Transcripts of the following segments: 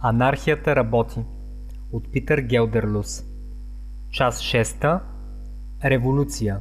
Анархията работи. От Питър Гелдерлус. Част 6. Революция.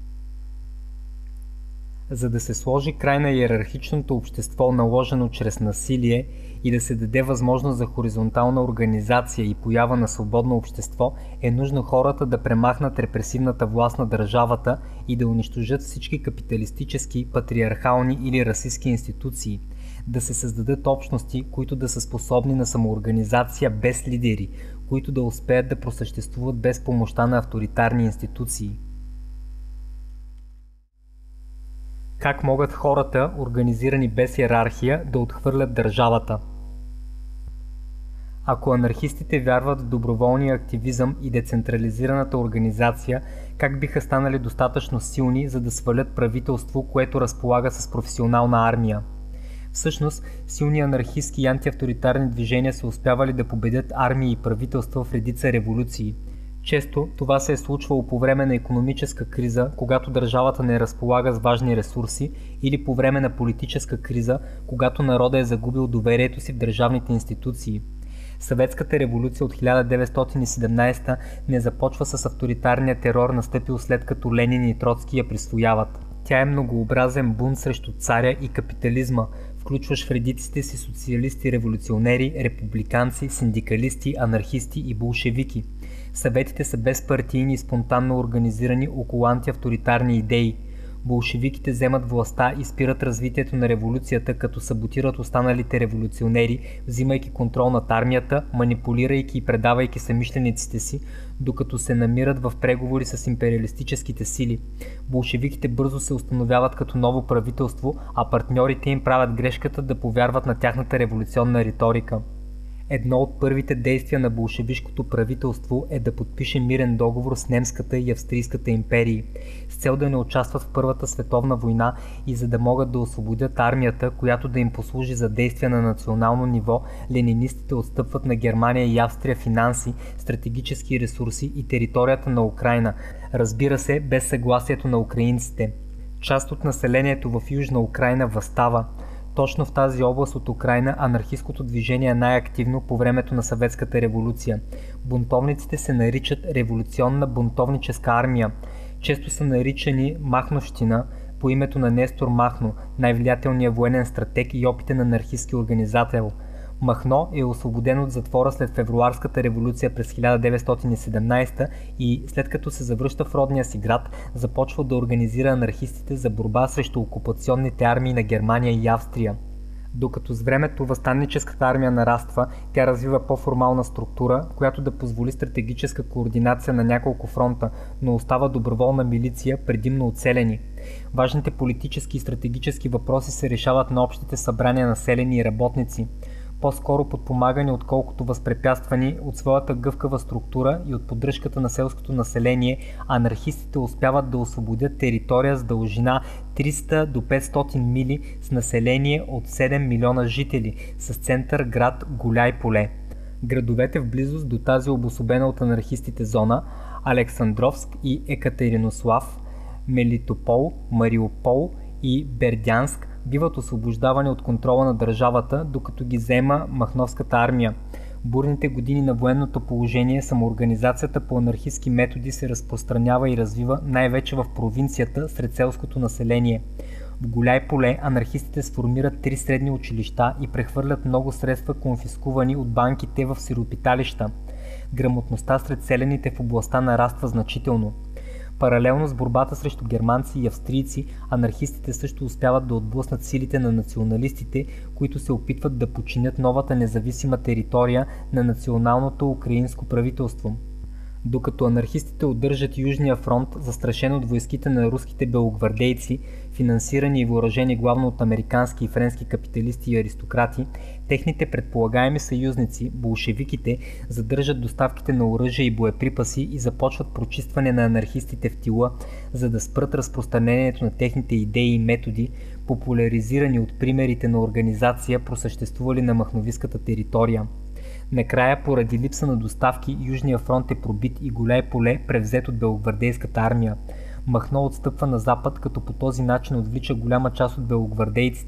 За да се сложи край на иерархичното общество, наложено чрез насилие, и да се даде възможност за хоризонтална организация и поява на свободно общество, е нужно хората да премахнат репресивната власт на държавата и да унищожат всички капиталистически, патриархални или расистски институции, да се създадат общности, които да са способни на самоорганизация без лидери, които да успеят да просъществуват без помощта на авторитарни институции. Как могат хората, организирани без иерархия, да отхвърлят държавата? Ако анархистите вярват в доброволния активизъм и децентрализираната организация, как биха станали достатъчно силни, за да свалят правителство, което разполага с професионална армия? Всъщност, силни анархистски и антиавторитарни движения са успявали да победят армии и правителства в редица революции. Често това се е случвало по време на икономическа криза, когато държавата не разполага с важни ресурси, или по време на политическа криза, когато народът е загубил доверието си в държавните институции. Съветската революция от 1917 не започва с авторитарния терор, настъпил след като Ленин и Троцки я присвояват. Тя е многообразен бунт срещу царя и капитализма, включващ в редиците си социалисти-революционери, републиканци, синдикалисти, анархисти и болшевики. Съветите са безпартийни и спонтанно организирани около антиавторитарни идеи. Болшевиките вземат властта и спират развитието на революцията, като саботират останалите революционери, взимайки контрол над армията, манипулирайки и предавайки съмишлениците си, докато се намират в преговори с империалистическите сили. Болшевиките бързо се установяват като ново правителство, а партньорите им правят грешката да повярват на тяхната революционна риторика. Едно от първите действия на болшевишкото правителство е да подпише мирен договор с немската и австрийската империи, с цел да не участват в Първата световна война и за да могат да освободят армията, която да им послужи за действия на национално ниво. Ленинистите отстъпват на Германия и Австрия финанси, стратегически ресурси и територията на Украйна, разбира се, без съгласието на украинците. Част от населението в Южна Украйна въстава. Точно в тази област от Украйна анархистското движение е най-активно по времето на Съветската революция. Бунтовниците се наричат революционна бунтовническа армия. Често са наричани Махновщина по името на Нестор Махно, най-влиятелният военен стратег и опитен анархистски организатор. Махно е освободен от затвора след февруарската революция през 1917 и след като се завръща в родния си град, започва да организира анархистите за борба срещу окупационните армии на Германия и Австрия. Докато с времето въстанническата армия нараства, тя развива по-формална структура, която да позволи стратегическа координация на няколко фронта, но остава доброволна милиция, предимно оцелени. Важните политически и стратегически въпроси се решават на общите събрания на селени и работници. По-скоро подпомагани, отколкото възпрепятствани от своята гъвкава структура и от поддръжката на селското население, анархистите успяват да освободят територия с дължина 300 до 500 мили с население от 7 милиона жители, с център град Гуляй поле. Градовете в близост до тази обособена от анархистите зона – Александровск и Екатеринослав, Мелитопол, Мариупол и Бердянск, биват освобождавани от контрола на държавата, докато ги взема Махновската армия. Бурните години на военното положение, самоорганизацията по анархистски методи се разпространява и развива най-вече в провинцията сред селското население. В Гуляй поле анархистите сформират 3 средни училища и прехвърлят много средства, конфискувани от банките в сиропиталища. Грамотността сред селените в областта нараства значително. Паралелно с борбата срещу германци и австрийци, анархистите също успяват да отблъснат силите на националистите, които се опитват да подчинят новата независима територия на националното украинско правителство. Докато анархистите удържат Южния фронт, застрашен от войските на руските белогвардейци, финансирани и въоръжени главно от американски и френски капиталисти и аристократи, техните предполагаеми съюзници, болшевиките, задържат доставките на оръжие и боеприпаси и започват прочистване на анархистите в тила, за да спрат разпространението на техните идеи и методи, популяризирани от примерите на организация, просъществували на махновиската територия. Накрая, поради липса на доставки, Южния фронт е пробит и Гуляй поле превзет от белогвардейската армия. Махно отстъпва на запад, като по този начин отвлича голяма част от белогвардейците.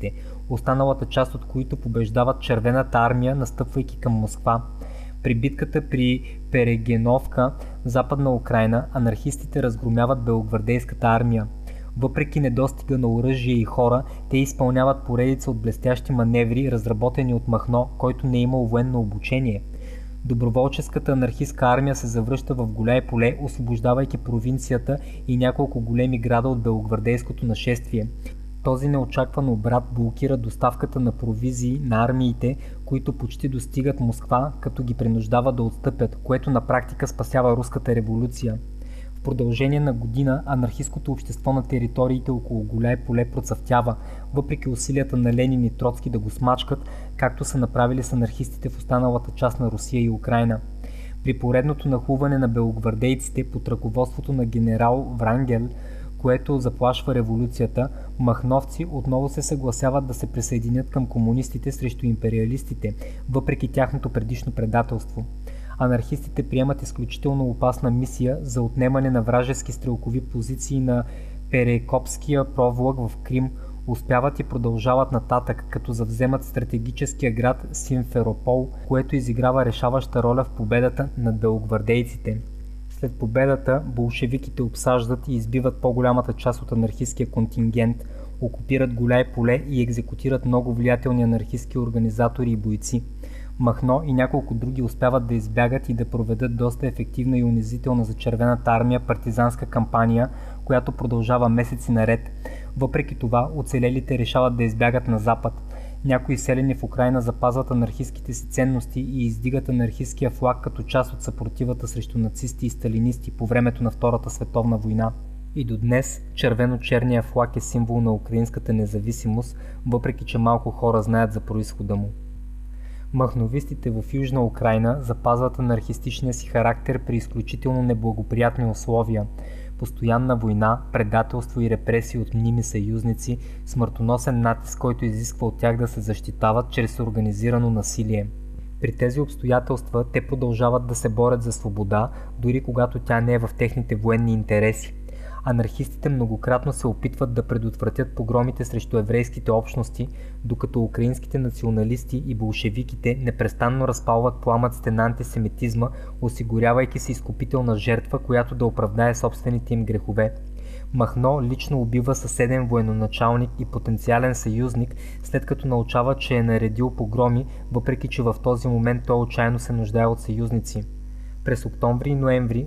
останалата част от които побеждават Червената армия, настъпвайки към Москва. При битката при Перегеновка, Западна Украйна, анархистите разгромяват белогвардейската армия. Въпреки недостига на оръжие и хора, те изпълняват поредица от блестящи маневри, разработени от Махно, който не е имал военно обучение. Доброволческата анархистка армия се завръща в Гуляй поле, освобождавайки провинцията и няколко големи града от белогвардейското нашествие. Този неочакван обрат блокира доставката на провизии на армиите, които почти достигат Москва, като ги принуждава да отстъпят, което на практика спасява руската революция. В продължение на година анархистското общество на териториите около Гуляй поле процъфтява, въпреки усилията на Ленин и Троцки да го смачкат, както са направили с анархистите в останалата част на Русия и Украйна. При поредното нахлуване на белогвардейците под ръководството на генерал Врангел, което заплашва революцията, махновци отново се съгласяват да се присъединят към комунистите срещу империалистите, въпреки тяхното предишно предателство. Анархистите приемат изключително опасна мисия за отнемане на вражески стрелкови позиции на Перекопския провлак в Крим, успяват и продължават нататък, като завземат стратегическия град Симферопол, което изиграва решаваща роля в победата над белогвардейците. След победата, болшевиките обсаждат и избиват по-голямата част от анархистския контингент, окупират Гуляй поле и екзекутират много влиятелни анархистски организатори и бойци. Махно и няколко други успяват да избягат и да проведат доста ефективна и унизителна за Червената армия партизанска кампания, която продължава месеци наред. Въпреки това, оцелелите решават да избягат на запад. Някои селени в Украйна запазват анархистските си ценности и издигат анархистския флаг като част от съпротивата срещу нацисти и сталинисти по времето на Втората световна война. И до днес червено-черният флаг е символ на украинската независимост, въпреки че малко хора знаят за произхода му. Махновистите в Южна Украйна запазват анархистичния си характер при изключително неблагоприятни условия. Постоянна война, предателство и репресии от мними съюзници, смъртоносен натиск, който изисква от тях да се защитават чрез организирано насилие. При тези обстоятелства те продължават да се борят за свобода, дори когато тя не е в техните военни интереси. Анархистите многократно се опитват да предотвратят погромите срещу еврейските общности, докато украинските националисти и болшевиките непрестанно разпалват пламъците на антисемитизма, осигурявайки се изкупителна жертва, която да оправдае собствените им грехове. Махно лично убива съседен военачалник и потенциален съюзник, след като научава, че е наредил погроми, въпреки че в този момент той отчаяно се нуждае от съюзници. През октомври и ноември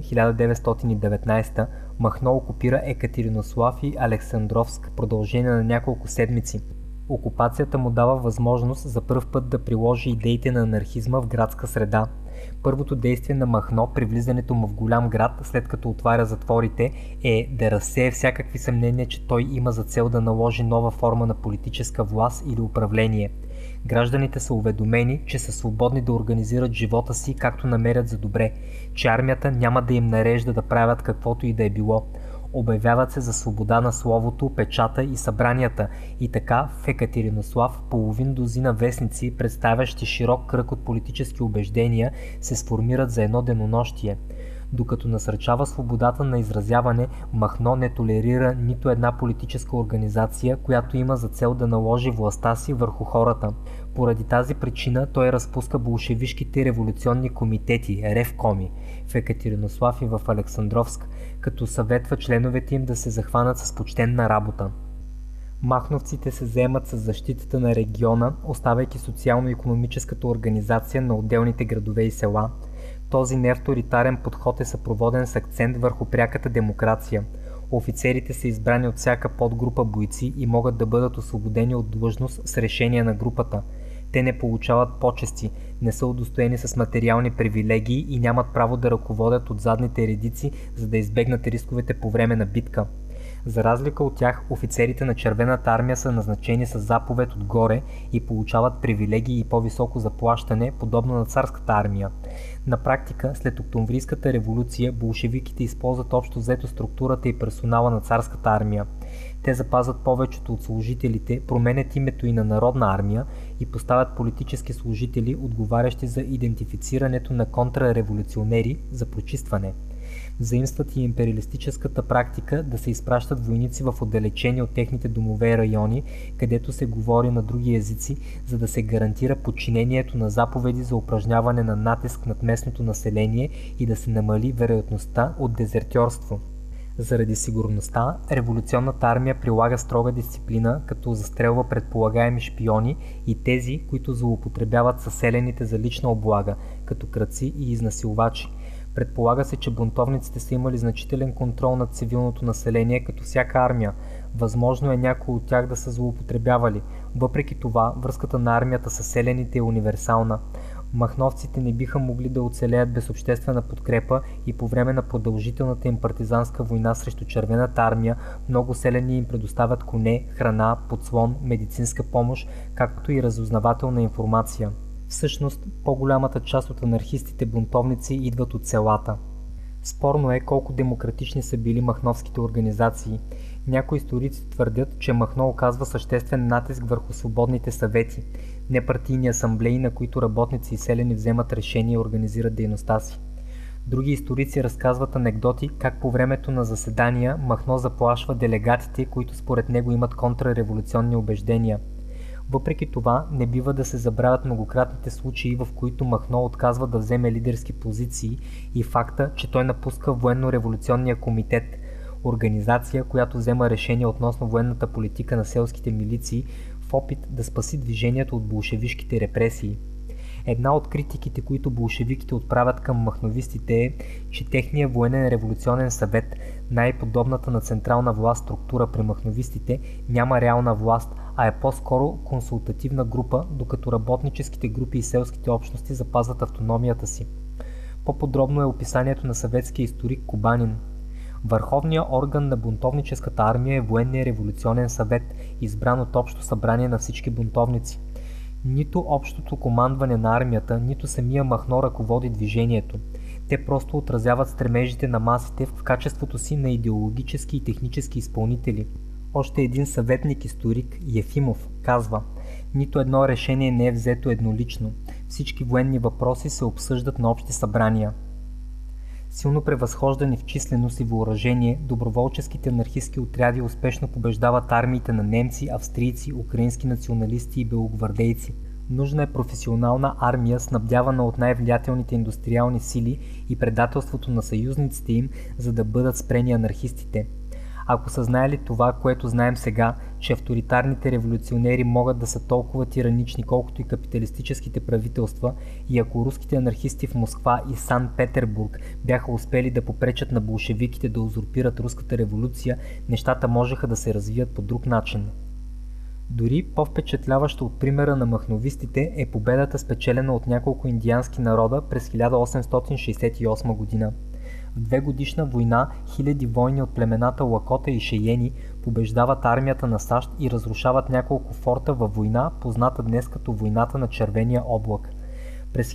1919 Махно окупира Екатеринослав и Александровск в продължение на няколко седмици. Окупацията му дава възможност за пръв път да приложи идеите на анархизма в градска среда. Първото действие на Махно при влизането му в голям град, след като отваря затворите, е да разсее всякакви съмнения, че той има за цел да наложи нова форма на политическа власт или управление. Гражданите са уведомени, че са свободни да организират живота си както намерят за добре, че армията няма да им нарежда да правят каквото и да е било. Обявяват се за свобода на словото, печата и събранията и така в Екатеринослав половин дузина вестници, представящи широк кръг от политически убеждения, се сформират за едно денонощие. Докато насърчава свободата на изразяване, Махно не толерира нито една политическа организация, която има за цел да наложи властта си върху хората. Поради тази причина той разпуска болшевишките революционни комитети, ревкоми, в Екатеринослав и в Александровск, като съветва членовете им да се захванат с почтенна работа. Махновците се заемат с защитата на региона, оставайки социално-икономическата организация на отделните градове и села. Този неавторитарен подход е съпроводен с акцент върху пряката демокрация. Офицерите са избрани от всяка подгрупа бойци и могат да бъдат освободени от длъжност с решение на групата. Те не получават почести, не са удостоени с материални привилегии и нямат право да ръководят от задните редици, за да избегнат рисковете по време на битка. За разлика от тях, офицерите на Червената армия са назначени с заповед отгоре и получават привилегии и по-високо заплащане, подобно на царската армия. На практика, след Октомврийската революция, болшевиките използват общо взето структурата и персонала на царската армия. Те запазват повечето от служителите, променят името и на Народна армия и поставят политически служители, отговарящи за идентифицирането на контрреволюционери, за прочистване. Заимстват и империалистическата практика да се изпращат войници в отдалечени от техните домове райони, където се говори на други езици, за да се гарантира подчинението на заповеди за упражняване на натиск над местното население и да се намали вероятността от дезертьорство. Заради сигурността, революционната армия прилага строга дисциплина, като застрелва предполагаеми шпиони и тези, които злоупотребяват със селените за лична облага, като крадци и изнасилвачи. Предполага се, че бунтовниците са имали значителен контрол над цивилното население, като всяка армия. Възможно е някои от тях да са злоупотребявали. Въпреки това, връзката на армията с селените е универсална. Махновците не биха могли да оцелеят без обществена подкрепа и по време на продължителната им партизанска война срещу Червената армия много селени им предоставят коне, храна, подслон, медицинска помощ, както и разузнавателна информация. Всъщност, по-голямата част от анархистите бунтовници идват от селата. Спорно е колко демократични са били махновските организации. Някои историци твърдят, че Махно оказва съществен натиск върху свободните съвети, непартийни асамблеи, на които работници и селени вземат решения и организират дейността си. Други историци разказват анекдоти как по времето на заседания Махно заплашва делегатите, които според него имат контрреволюционни убеждения. Въпреки това, не бива да се забравят многократните случаи, в които Махно отказва да вземе лидерски позиции и факта, че той напуска Военно-революционния комитет, организация, която взема решение относно военната политика на селските милиции в опит да спаси движението от болшевишките репресии. Една от критиките, които болшевиките отправят към махновистите е, че техният военен революционен съвет, най-подобната на централна власт структура при махновистите, няма реална власт, а е по-скоро консултативна група, докато работническите групи и селските общности запазват автономията си. По-подробно е описанието на съветския историк Кубанин. Върховният орган на бунтовническата армия е военният революционен съвет, избран от общо събрание на всички бунтовници. Нито общото командване на армията, нито самия Махно ръководи движението. Те просто отразяват стремежите на масите в качеството си на идеологически и технически изпълнители. Още един съветник-историк, Ефимов, казва: нито едно решение не е взето еднолично. Всички военни въпроси се обсъждат на общи събрания. Силно превъзхождани в численост и въоръжение, доброволческите анархистски отряди успешно побеждават армиите на немци, австрийци, украински националисти и белогвардейци. Нужна е професионална армия, снабдявана от най-влиятелните индустриални сили и предателството на съюзниците им, за да бъдат спрени анархистите. Ако са знаели това, което знаем сега, че авторитарните революционери могат да са толкова тиранични, колкото и капиталистическите правителства, и ако руските анархисти в Москва и Санкт-Петербург бяха успели да попречат на болшевиките да узурпират руската революция, нещата можеха да се развият по друг начин. Дори по-впечатляващо от примера на махновистите е победата, спечелена от няколко индиански народа през 1868 година. В 2-годишна война хиляди войни от племената Лакота и Шейени побеждават армията на САЩ и разрушават няколко форта във война, позната днес като войната на Червения облак. През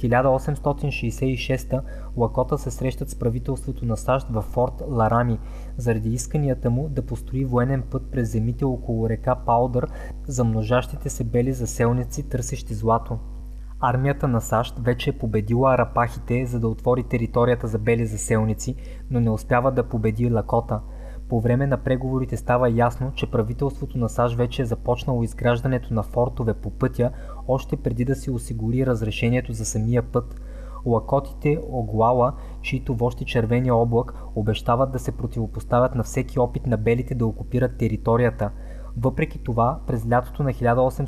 1866 Лакота се срещат с правителството на САЩ във форт Ларами, заради исканията му да построи военен път през земите около река Паудър за множащите се бели заселници, търсещи злато. Армията на САЩ вече е победила арапахите, за да отвори територията за бели заселници, но не успява да победи Лакота. По време на преговорите става ясно, че правителството на САЩ вече е започнало изграждането на фортове по пътя, още преди да се осигури разрешението за самия път. Лакотите Оглала, чието вожди Червения облак, обещават да се противопоставят на всеки опит на белите да окупират територията. Въпреки това, през лятото на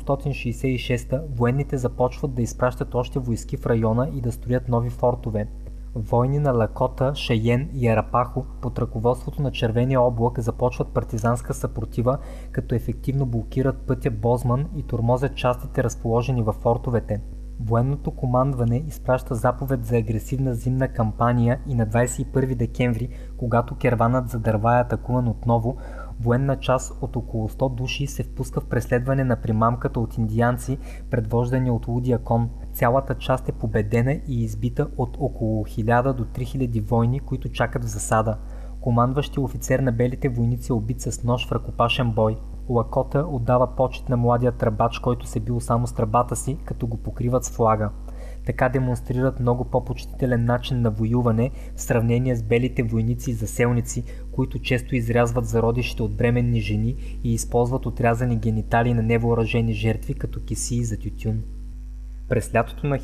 1866 военните започват да изпращат още войски в района и да строят нови фортове. Войни на Лакота, Шейен и Арапахо под ръководството на Червения облак започват партизанска съпротива, като ефективно блокират пътя Бозман и тормозят частите, разположени във фортовете. Военното командване изпраща заповед за агресивна зимна кампания и на 21 декември, когато керванът за дърва е атакуван отново, военна част от около 100 души се впуска в преследване на примамката от индианци, предвождани от лудия кон. Цялата част е победена и избита от около 1000 до 3000 войни, които чакат в засада. Командващият офицер на белите войници е убит с нож в ръкопашен бой. Лакота отдава почет на младия тръбач, който се бил само с тръбата си, като го покриват с флага. Така демонстрират много по-почтителен начин на воюване в сравнение с белите войници и заселници, които често изрязват зародишите от бременни жени и използват отрязани гениталии на невъоръжени жертви като кесии за тютюн. През лятото на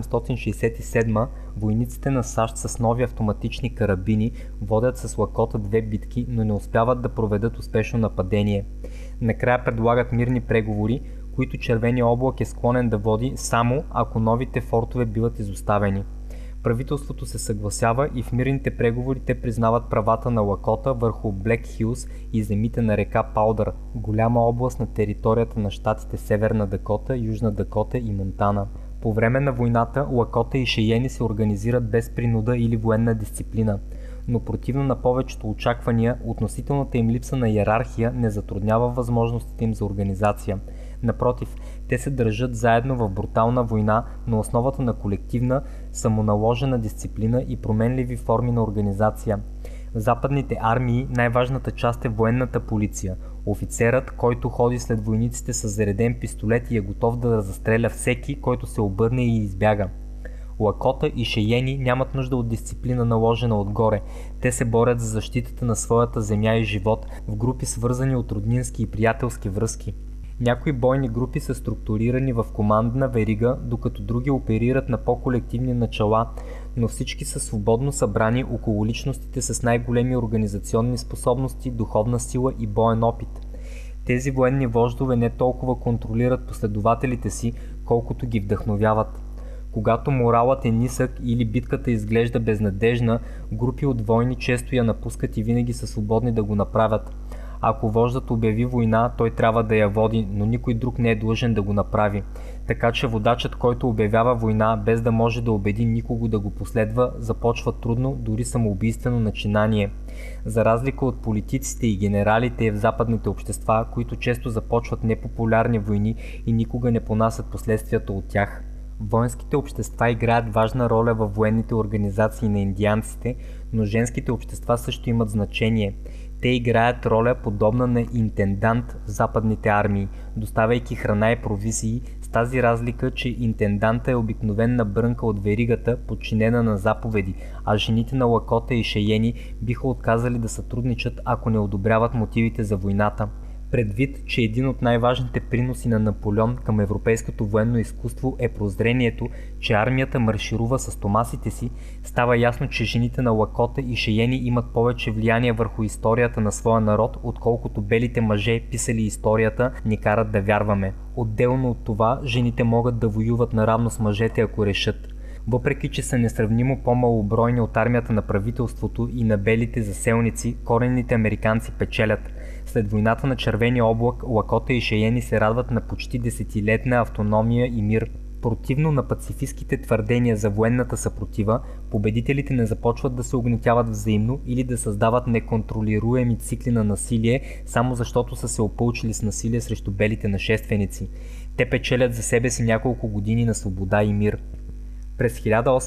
1867 войниците на САЩ с нови автоматични карабини водят с Лакота 2 битки, но не успяват да проведат успешно нападение. Накрая предлагат мирни преговори, които Червения облак е склонен да води само ако новите фортове биват изоставени. Правителството се съгласява и в мирните преговори те признават правата на Лакота върху Блек Хилс и земите на река Паудър, голяма област на територията на щатите Северна Дакота, Южна Дакота и Монтана. По време на войната Лакота и Шейени се организират без принуда или военна дисциплина, но противно на повечето очаквания, относителната им липса на иерархия не затруднява възможностите им за организация. Напротив, те се държат заедно в брутална война на основата на колективна, самоналожена дисциплина и променливи форми на организация. В западните армии най-важната част е военната полиция. Офицерът, който ходи след войниците с зареден пистолет и е готов да застреля всеки, който се обърне и избяга. Лакота и Шейени нямат нужда от дисциплина наложена отгоре. Те се борят за защитата на своята земя и живот в групи свързани от роднински и приятелски връзки. Някои бойни групи са структурирани в командна верига, докато други оперират на по-колективни начала, но всички са свободно събрани около личностите с най-големи организационни способности, духовна сила и боен опит. Тези военни вождове не толкова контролират последователите си, колкото ги вдъхновяват. Когато моралът е нисък или битката изглежда безнадежна, групи от войни често я напускат и винаги са свободни да го направят. Ако вождът обяви война, той трябва да я води, но никой друг не е длъжен да го направи. Така че водачът, който обявява война, без да може да убеди никого да го последва, започва трудно, дори самоубийствено начинание. За разлика от политиците и генералите в западните общества, които често започват непопулярни войни и никога не понасят последствията от тях. Воинските общества играят важна роля във военните организации на индианците, но женските общества също имат значение. Те играят роля подобна на интендант в западните армии, доставяйки храна и провизии, с тази разлика, че интенданта е обикновена брънка от веригата, подчинена на заповеди, а жените на Лакота и Шейени биха отказали да сътрудничат, ако не одобряват мотивите за войната. Предвид, че един от най-важните приноси на Наполеон към европейското военно изкуство е прозрението, че армията марширува с томасите си, става ясно, че жените на Лакота и Шейени имат повече влияние върху историята на своя народ, отколкото белите мъже, писали историята, ни карат да вярваме. Отделно от това, жените могат да воюват наравно с мъжете, ако решат. Въпреки че са несравнимо по-малобройни от армията на правителството и на белите заселници, коренните американци печелят. След войната на Червения облак, Лакота и Шейени се радват на почти десетилетна автономия и мир. Противно на пацифистските твърдения за военната съпротива, победителите не започват да се огнетяват взаимно или да създават неконтролируеми цикли на насилие, само защото са се опълчили с насилие срещу белите нашественици. Те печелят за себе си няколко години на свобода и мир. През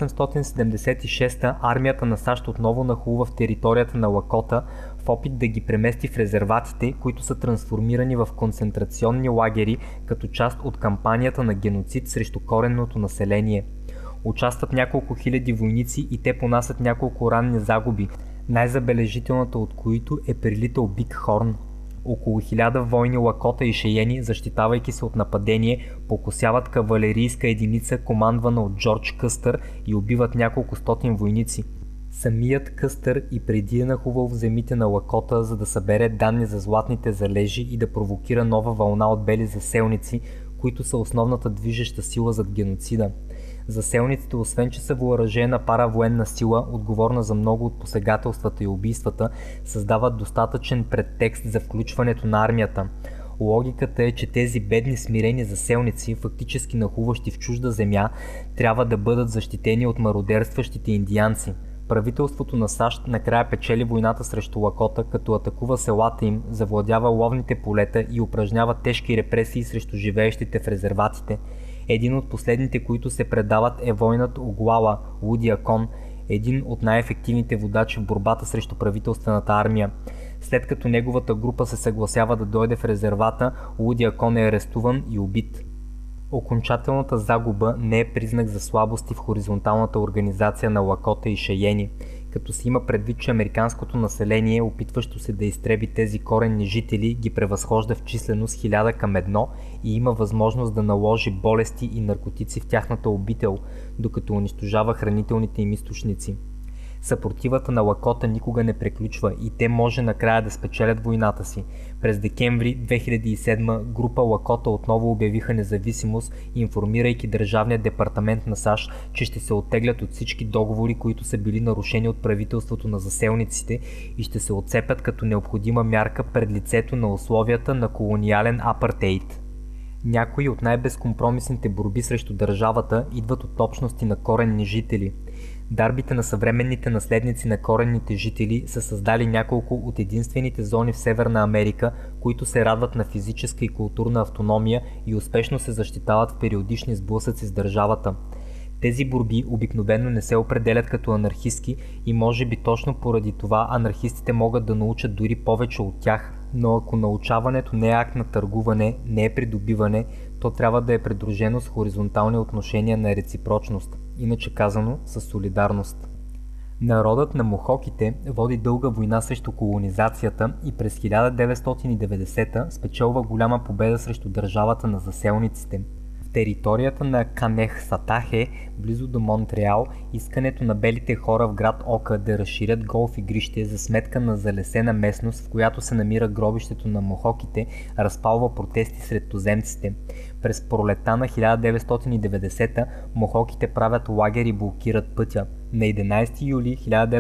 1876 армията на САЩ отново нахлува в територията на Лакота в опит да ги премести в резерватите, които са трансформирани в концентрационни лагери като част от кампанията на геноцид срещу коренното население. Участват няколко хиляди войници и те понасят няколко ранни загуби, най-забележителната от които е прилитал Биг Хорн. Около 1000 войни Лакота и Шейени, защитавайки се от нападение, покосяват кавалерийска единица, командвана от Джордж Къстър, и убиват няколко стотин войници. Самият Къстър и преди е нахувал в земите на Лакота, за да събере данни за златните залежи и да провокира нова вълна от бели заселници, които са основната движеща сила зад геноцида. Заселниците, освен че са въоръжена паравоенна сила, отговорна за много от посегателствата и убийствата, създават достатъчен предтекст за включването на армията. Логиката е, че тези бедни смирени заселници, фактически нахуващи в чужда земя, трябва да бъдат защитени от мародерстващите индианци. Правителството на САЩ накрая печели войната срещу Лакота, като атакува селата им, завладява ловните полета и упражнява тежки репресии срещу живеещите в резерватите. Един от последните, които се предават, е войнат Оглала, Лудиакон, един от най-ефективните водачи в борбата срещу правителствената армия. След като неговата група се съгласява да дойде в резервата, Лудиакон е арестуван и убит. Окончателната загуба не е признак за слабости в хоризонталната организация на Лакота и Шайени, като се има предвид, че американското население, опитващо се да изтреби тези коренни жители, ги превъзхожда в численост 1000 към 1 и има възможност да наложи болести и наркотици в тяхната обител, докато унищожава хранителните им източници. Съпротивата на Лакота никога не приключва и те може накрая да спечелят войната си. През декември 2007 група Лакота отново обявиха независимост, информирайки Държавния департамент на САЩ, че ще се оттеглят от всички договори, които са били нарушени от правителството на заселниците и ще се отцепят като необходима мярка пред лицето на условията на колониален апартейд. Някои от най-безкомпромисните борби срещу държавата идват от общности на коренни жители. Дарбите на съвременните наследници на коренните жители са създали няколко от единствените зони в Северна Америка, които се радват на физическа и културна автономия и успешно се защитават в периодични сблъсъци с държавата. Тези борби обикновено не се определят като анархистки и може би точно поради това анархистите могат да научат дори повече от тях, но ако научаването не е акт на търгуване, не е придобиване, то трябва да е придружено с хоризонтални отношения на реципрочност, иначе казано със солидарност. Народът на мохоките води дълга война срещу колонизацията и през 1990 спечелва голяма победа срещу държавата на заселниците. В територията на Канехсатахе, близо до Монтреал, искането на белите хора в град Ока да разширят голф игрище за сметка на залесена местност, в която се намира гробището на мохоките, разпалва протести сред туземците. През пролетта на 1990 мохоките правят лагер и блокират пътя. На 11 юли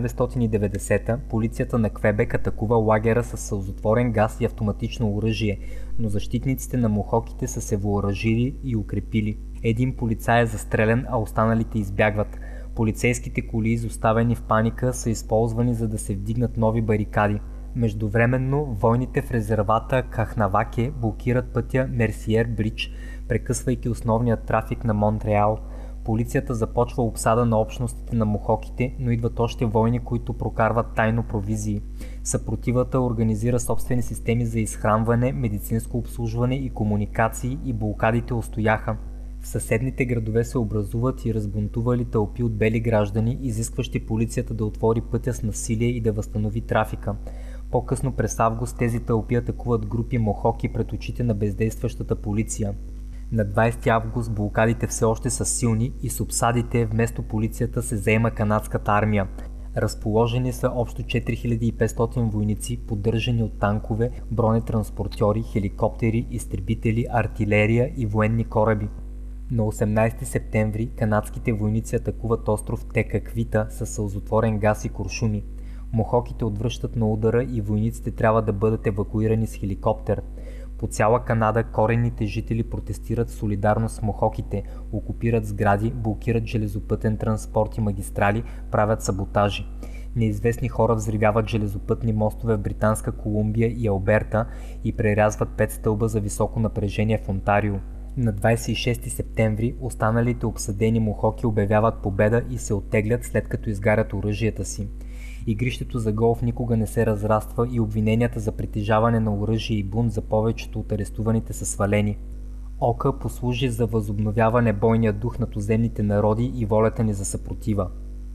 1990 полицията на Квебек атакува лагера с сълзотворен газ и автоматично оръжие, но защитниците на мохоките са се въоръжили и укрепили. Един полицай е застрелян, а останалите избягват. Полицейските коли, изоставени в паника, са използвани за да се вдигнат нови барикади. Междувременно войните в резервата Кахнаваке блокират пътя Мерсиер Бридж, прекъсвайки основния трафик на Монтреал. Полицията започва обсада на общностите на мохоките, но идват още войни, които прокарват тайно провизии. Съпротивата организира собствени системи за изхранване, медицинско обслужване и комуникации и блокадите устояха. В съседните градове се образуват и разбунтували тълпи от бели граждани, изискващи полицията да отвори пътя с насилие и да възстанови трафика. По-късно през август тези тълпи атакуват групи мохоки пред очите на бездействащата полиция. На 20 август блокадите все още са силни и с обсадите вместо полицията се заема канадската армия. Разположени са общо 4500 войници, поддържани от танкове, бронетранспортьори, хеликоптери, изтребители, артилерия и военни кораби. На 18 септември канадските войници атакуват остров Текаквита със сълзотворен газ и куршуми. Мохоките отвръщат на удара и войниците трябва да бъдат евакуирани с хеликоптер. По цяла Канада коренните жители протестират в солидарност с мохоките, окупират сгради, блокират железопътен транспорт и магистрали, правят саботажи. Неизвестни хора взривяват железопътни мостове в Британска Колумбия и Алберта и прерязват 5 стълба за високо напрежение в Онтарио. На 26 септември останалите обсъдени мохоки обявяват победа и се оттеглят, след като изгарят оръжията си. Игрището за голф никога не се разраства и обвиненията за притежаване на оръжие и бунт за повечето от арестуваните са свалени. Ока послужи за възобновяване бойния дух на туземните народи и волята ни за съпротива.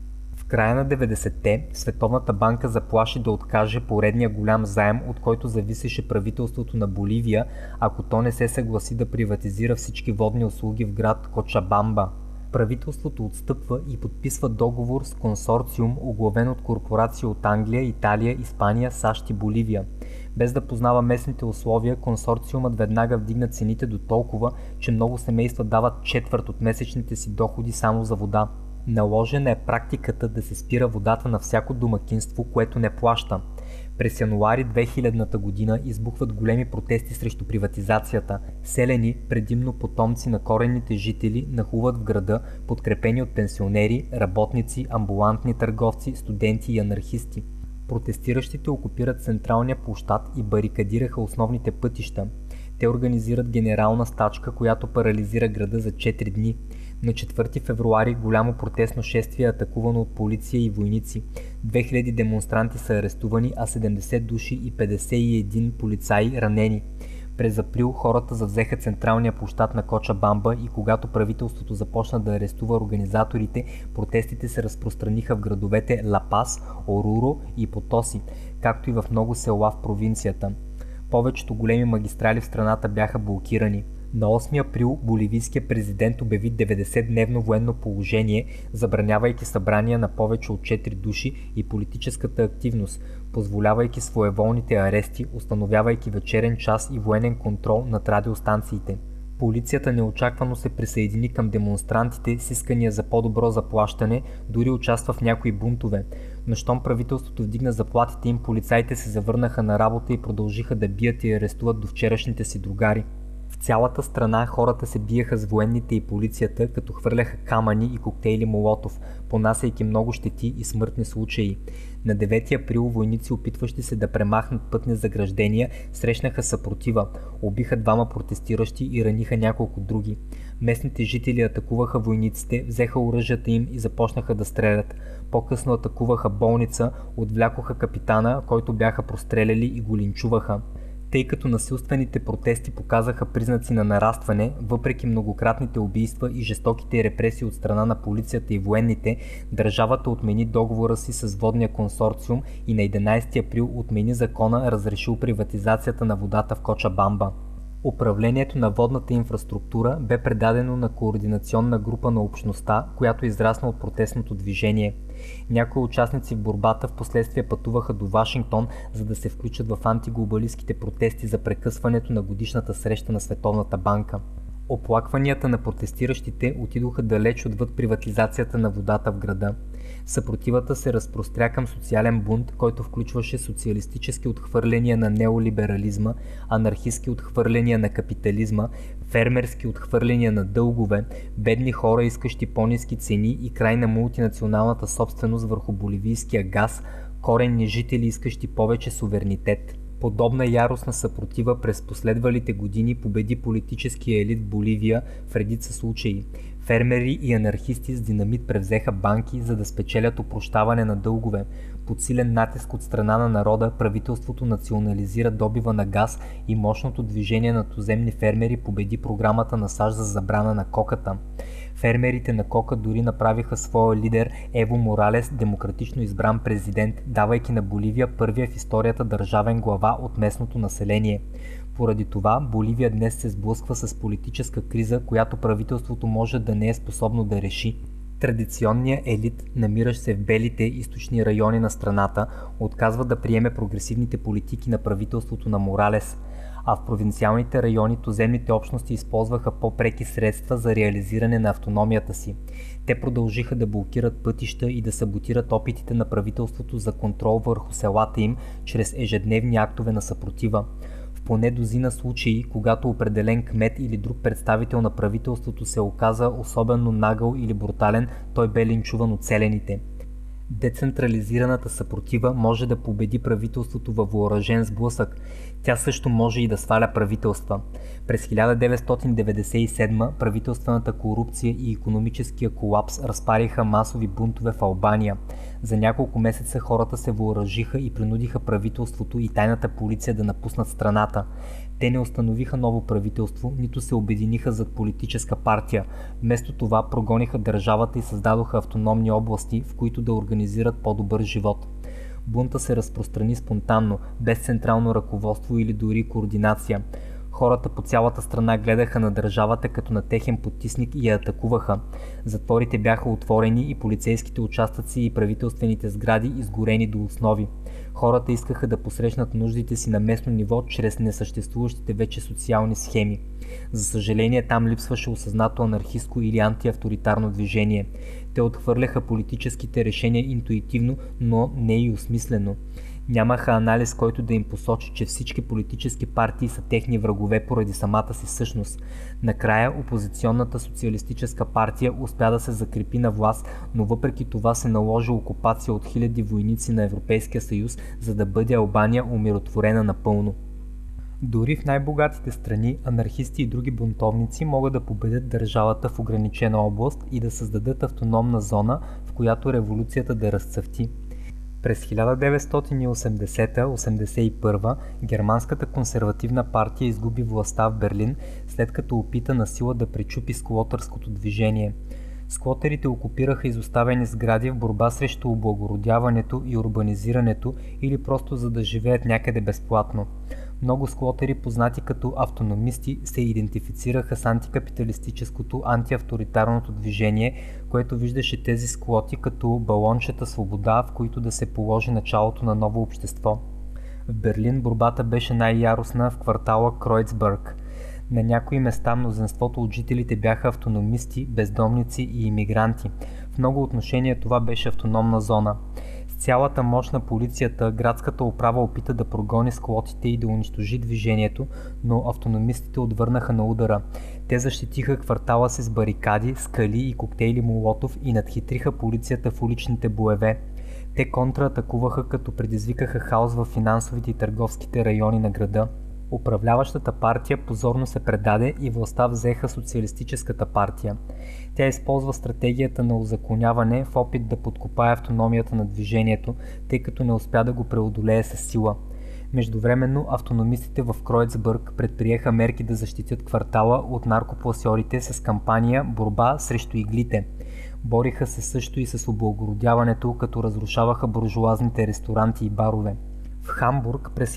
В края на 90-те Световната банка заплаши да откаже поредния голям заем, от който зависеше правителството на Боливия, ако то не се съгласи да приватизира всички водни услуги в град Кочабамба. Правителството отстъпва и подписва договор с консорциум, оглавен от корпорации от Англия, Италия, Испания, САЩ и Боливия. Без да познава местните условия, консорциумът веднага вдигна цените до толкова, че много семейства дават четвърт от месечните си доходи само за вода. Наложена е практиката да се спира водата на всяко домакинство, което не плаща. През януари 2000 година избухват големи протести срещу приватизацията. Селени, предимно потомци на коренните жители, нахлуват в града, подкрепени от пенсионери, работници, амбулантни търговци, студенти и анархисти. Протестиращите окупират централния площад и барикадираха основните пътища. Те организират генерална стачка, която парализира града за 4 дни. На 4 февруари голямо протестно шествие е атакувано от полиция и войници. 2000 демонстранти са арестувани, а 70 души и 51 полицаи ранени. През април хората завзеха централния площад на Кочабамба и когато правителството започна да арестува организаторите, протестите се разпространиха в градовете Ла Пас, Оруро и Потоси, както и в много села в провинцията. Повечето големи магистрали в страната бяха блокирани. На 8 април боливийският президент обяви 90-дневно военно положение, забранявайки събрания на повече от 4 души и политическата активност, позволявайки своеволните арести, установявайки вечерен час и военен контрол над радиостанциите. Полицията неочаквано се присъедини към демонстрантите с искания за по-добро заплащане, дори участва в някои бунтове. Но щом правителството вдигна заплатите им, полицаите се завърнаха на работа и продължиха да бият и арестуват до вчерашните си другари. В цялата страна хората се биеха с военните и полицията, като хвърляха камъни и коктейли Молотов, понасяйки много щети и смъртни случаи. На 9 април войници, опитващи се да премахнат пътни заграждения, срещнаха съпротива, убиха 2 протестиращи и раниха няколко други. Местните жители атакуваха войниците, взеха оръжията им и започнаха да стрелят. По-късно атакуваха болница, отвлякоха капитана, който бяха простреляли и го линчуваха. Тъй като насилствените протести показаха признаци на нарастване, въпреки многократните убийства и жестоките репресии от страна на полицията и военните, държавата отмени договора си с водния консорциум и на 11 април отмени закона, разрешил приватизацията на водата в Кочабамба. Управлението на водната инфраструктура бе предадено на координационна група на общността, която израсна от протестното движение. Някои участници в борбата впоследствие пътуваха до Вашингтон, за да се включат в антиглобалистките протести за прекъсването на годишната среща на Световната банка. Оплакванията на протестиращите отидоха далеч отвъд приватизацията на водата в града. Съпротивата се разпростря към социален бунт, който включваше социалистически отхвърляния на неолиберализма, анархистски отхвърляния на капитализма, фермерски отхвърляния на дългове, бедни хора, искащи по-ниски цени и край на мултинационалната собственост върху боливийския газ, коренни жители, искащи повече суверенитет. Подобна яростна съпротива през последвалите години победи политическия елит в Боливия в редица случаи. Фермери и анархисти с динамит превзеха банки, за да спечелят опрощаване на дългове. Под силен натиск от страна на народа, правителството национализира добива на газ и мощното движение на туземни фермери победи програмата на САЩ за забрана на коката. Фермерите на кока дори направиха своя лидер Ево Моралес демократично избран президент, давайки на Боливия първия в историята държавен глава от местното население. Поради това Боливия днес се сблъсква с политическа криза, която правителството може да не е способно да реши. Традиционният елит, намиращ се в белите източни райони на страната, отказва да приеме прогресивните политики на правителството на Моралес, а в провинциалните райони туземните общности използваха по-преки средства за реализиране на автономията си. Те продължиха да блокират пътища и да саботират опитите на правителството за контрол върху селата им чрез ежедневни актове на съпротива. В поне дозина случаи, когато определен кмет или друг представител на правителството се оказа особено нагъл или брутален, той бе линчуван от селените. Децентрализираната съпротива може да победи правителството във въоръжен сблъсък. Тя също може и да сваля правителства. През 1997 правителствената корупция и икономическия колапс разпариха масови бунтове в Албания. За няколко месеца хората се въоръжиха и принудиха правителството и тайната полиция да напуснат страната. Те не установиха ново правителство, нито се обединиха зад политическа партия. Вместо това прогониха държавата и създадоха автономни области, в които да организират по-добър живот. Бунта се разпространи спонтанно, без централно ръководство или дори координация. Хората по цялата страна гледаха на държавата като на техен подтисник и я атакуваха. Затворите бяха отворени и полицейските участъци и правителствените сгради изгорени до основи. Хората искаха да посрещнат нуждите си на местно ниво чрез несъществуващите вече социални схеми. За съжаление, там липсваше осъзнато анархистко или антиавторитарно движение. Те отхвърляха политическите решения интуитивно, но не и осмислено. Нямаха анализ, който да им посочи, че всички политически партии са техни врагове поради самата си същност. Накрая опозиционната социалистическа партия успя да се закрепи на власт, но въпреки това се наложи окупация от хиляди войници на Европейския съюз, за да бъде Албания умиротворена напълно. Дори в най-богатите страни, анархисти и други бунтовници могат да победят държавата в ограничена област и да създадат автономна зона, в която революцията да разцъфти. През 1980-81 германската консервативна партия изгуби властта в Берлин, след като опита на сила да пречупи сквотърското движение. Сквотерите окупираха изоставени сгради в борба срещу облагородяването и урбанизирането или просто за да живеят някъде безплатно. Много сквотери, познати като автономисти, се идентифицираха с антикапиталистическото, антиавторитарното движение, което виждаше тези сквоти като балончета свобода, в които да се положи началото на ново общество. В Берлин борбата беше най-яростна в квартала Кройцберг. На някои места мнозинството от жителите бяха автономисти, бездомници и имигранти. В много отношения това беше автономна зона. С цялата мощ на полицията, градската управа опита да прогони сквотите и да унищожи движението, но автономистите отвърнаха на удара. Те защитиха квартала си с барикади, скали и коктейли Молотов и надхитриха полицията в уличните боеве. Те контраатакуваха, като предизвикаха хаос в финансовите и търговските райони на града. Управляващата партия позорно се предаде и властта взеха Социалистическата партия. Тя използва стратегията на узаконяване в опит да подкопае автономията на движението, тъй като не успя да го преодолее със сила. Междувременно автономистите в Кройцберг предприеха мерки да защитят квартала от наркопласьорите с кампания "Борба срещу иглите". Бориха се също и с облагородяването, като разрушаваха буржоазните ресторанти и барове. В Хамбург през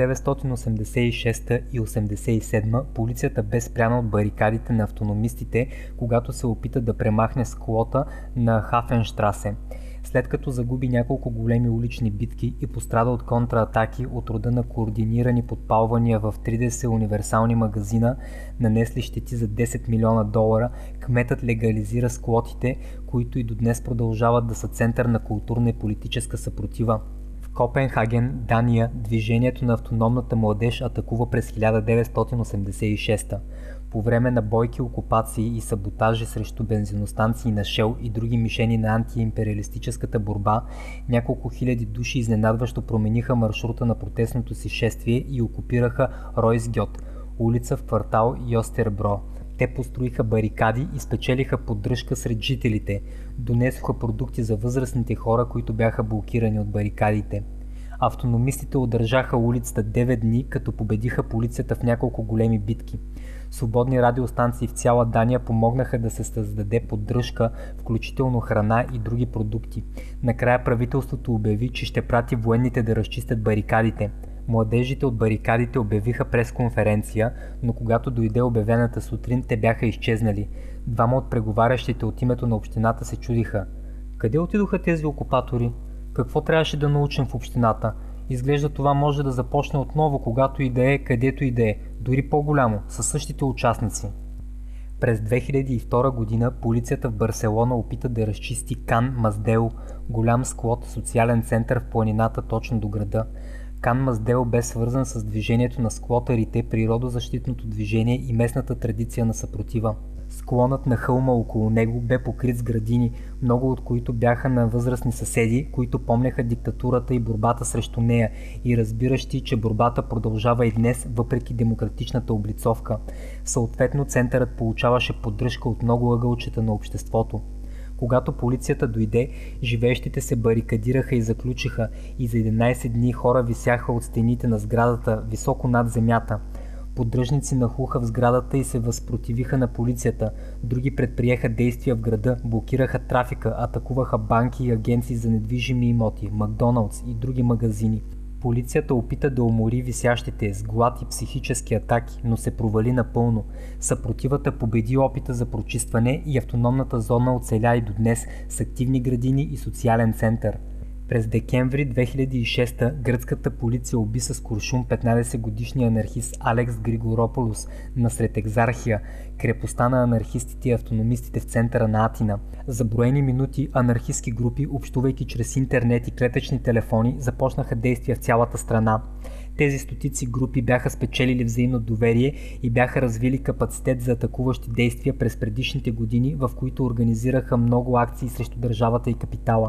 1986 и 1987 полицията бе спряна от барикадите на автономистите, когато се опита да премахне сквота на Хафенштрасе. След като загуби няколко големи улични битки и пострада от контраатаки от рода на координирани подпалвания в 30 универсални магазина, нанесли щети за $10 милиона, кметът легализира сквотите, които и до днес продължават да са център на културна и политическа съпротива. Копенхаген, Дания, движението на автономната младеж атакува през 1986. По време на бойки, окупации и саботажи срещу бензиностанции на Шел и други мишени на антиимпериалистическата борба, няколко хиляди души изненадващо промениха маршрута на протестното си шествие и окупираха Ройсгьот, улица в квартал Йостербро. Те построиха барикади и спечелиха поддръжка сред жителите. Донесоха продукти за възрастните хора, които бяха блокирани от барикадите. Автономистите удържаха улицата 9 дни, като победиха полицията в няколко големи битки. Свободни радиостанции в цяла Дания помогнаха да се създаде поддръжка, включително храна и други продукти. Накрая правителството обяви, че ще прати военните да разчистят барикадите. Младежите от барикадите обявиха пресконференция, но когато дойде обявената сутрин, те бяха изчезнали. Двама от преговарящите от името на общината се чудиха. Къде отидоха тези окупатори? Какво трябваше да научим в общината? Изглежда това може да започне отново, когато и да е, където и да е, дори по-голямо, със същите участници. През 2002 година полицията в Барселона опита да разчисти Кан Маздел, голям сквот, социален център в планината точно до града. Кан Маздел бе свързан с движението на сквотърите, природозащитното движение и местната традиция на съпротива. Склонът на хълма около него бе покрит с градини, много от които бяха на възрастни съседи, които помняха диктатурата и борбата срещу нея и разбиращи, че борбата продължава и днес, въпреки демократичната облицовка. Съответно, центърът получаваше поддръжка от много ъгълчета на обществото. Когато полицията дойде, живеещите се барикадираха и заключиха и за 11 дни хора висяха от стените на сградата, високо над земята. Поддръжници нахлуха в сградата и се възпротивиха на полицията. Други предприеха действия в града, блокираха трафика, атакуваха банки и агенции за недвижими имоти, Макдоналдс и други магазини. Полицията опита да умори висящите с глад и психически атаки, но се провали напълно. Съпротивата победи опита за прочистване и автономната зона оцеля и до днес с активни градини и социален център. През декември 2006 гръцката полиция уби с куршум 15-годишния анархист Алекс Григорополос насред Екзархия, крепостта на анархистите и автономистите в центъра на Атина. За броени минути анархистски групи, общувайки чрез интернет и клетъчни телефони, започнаха действия в цялата страна. Тези стотици групи бяха спечелили взаимно доверие и бяха развили капацитет за атакуващи действия през предишните години, в които организираха много акции срещу държавата и капитала.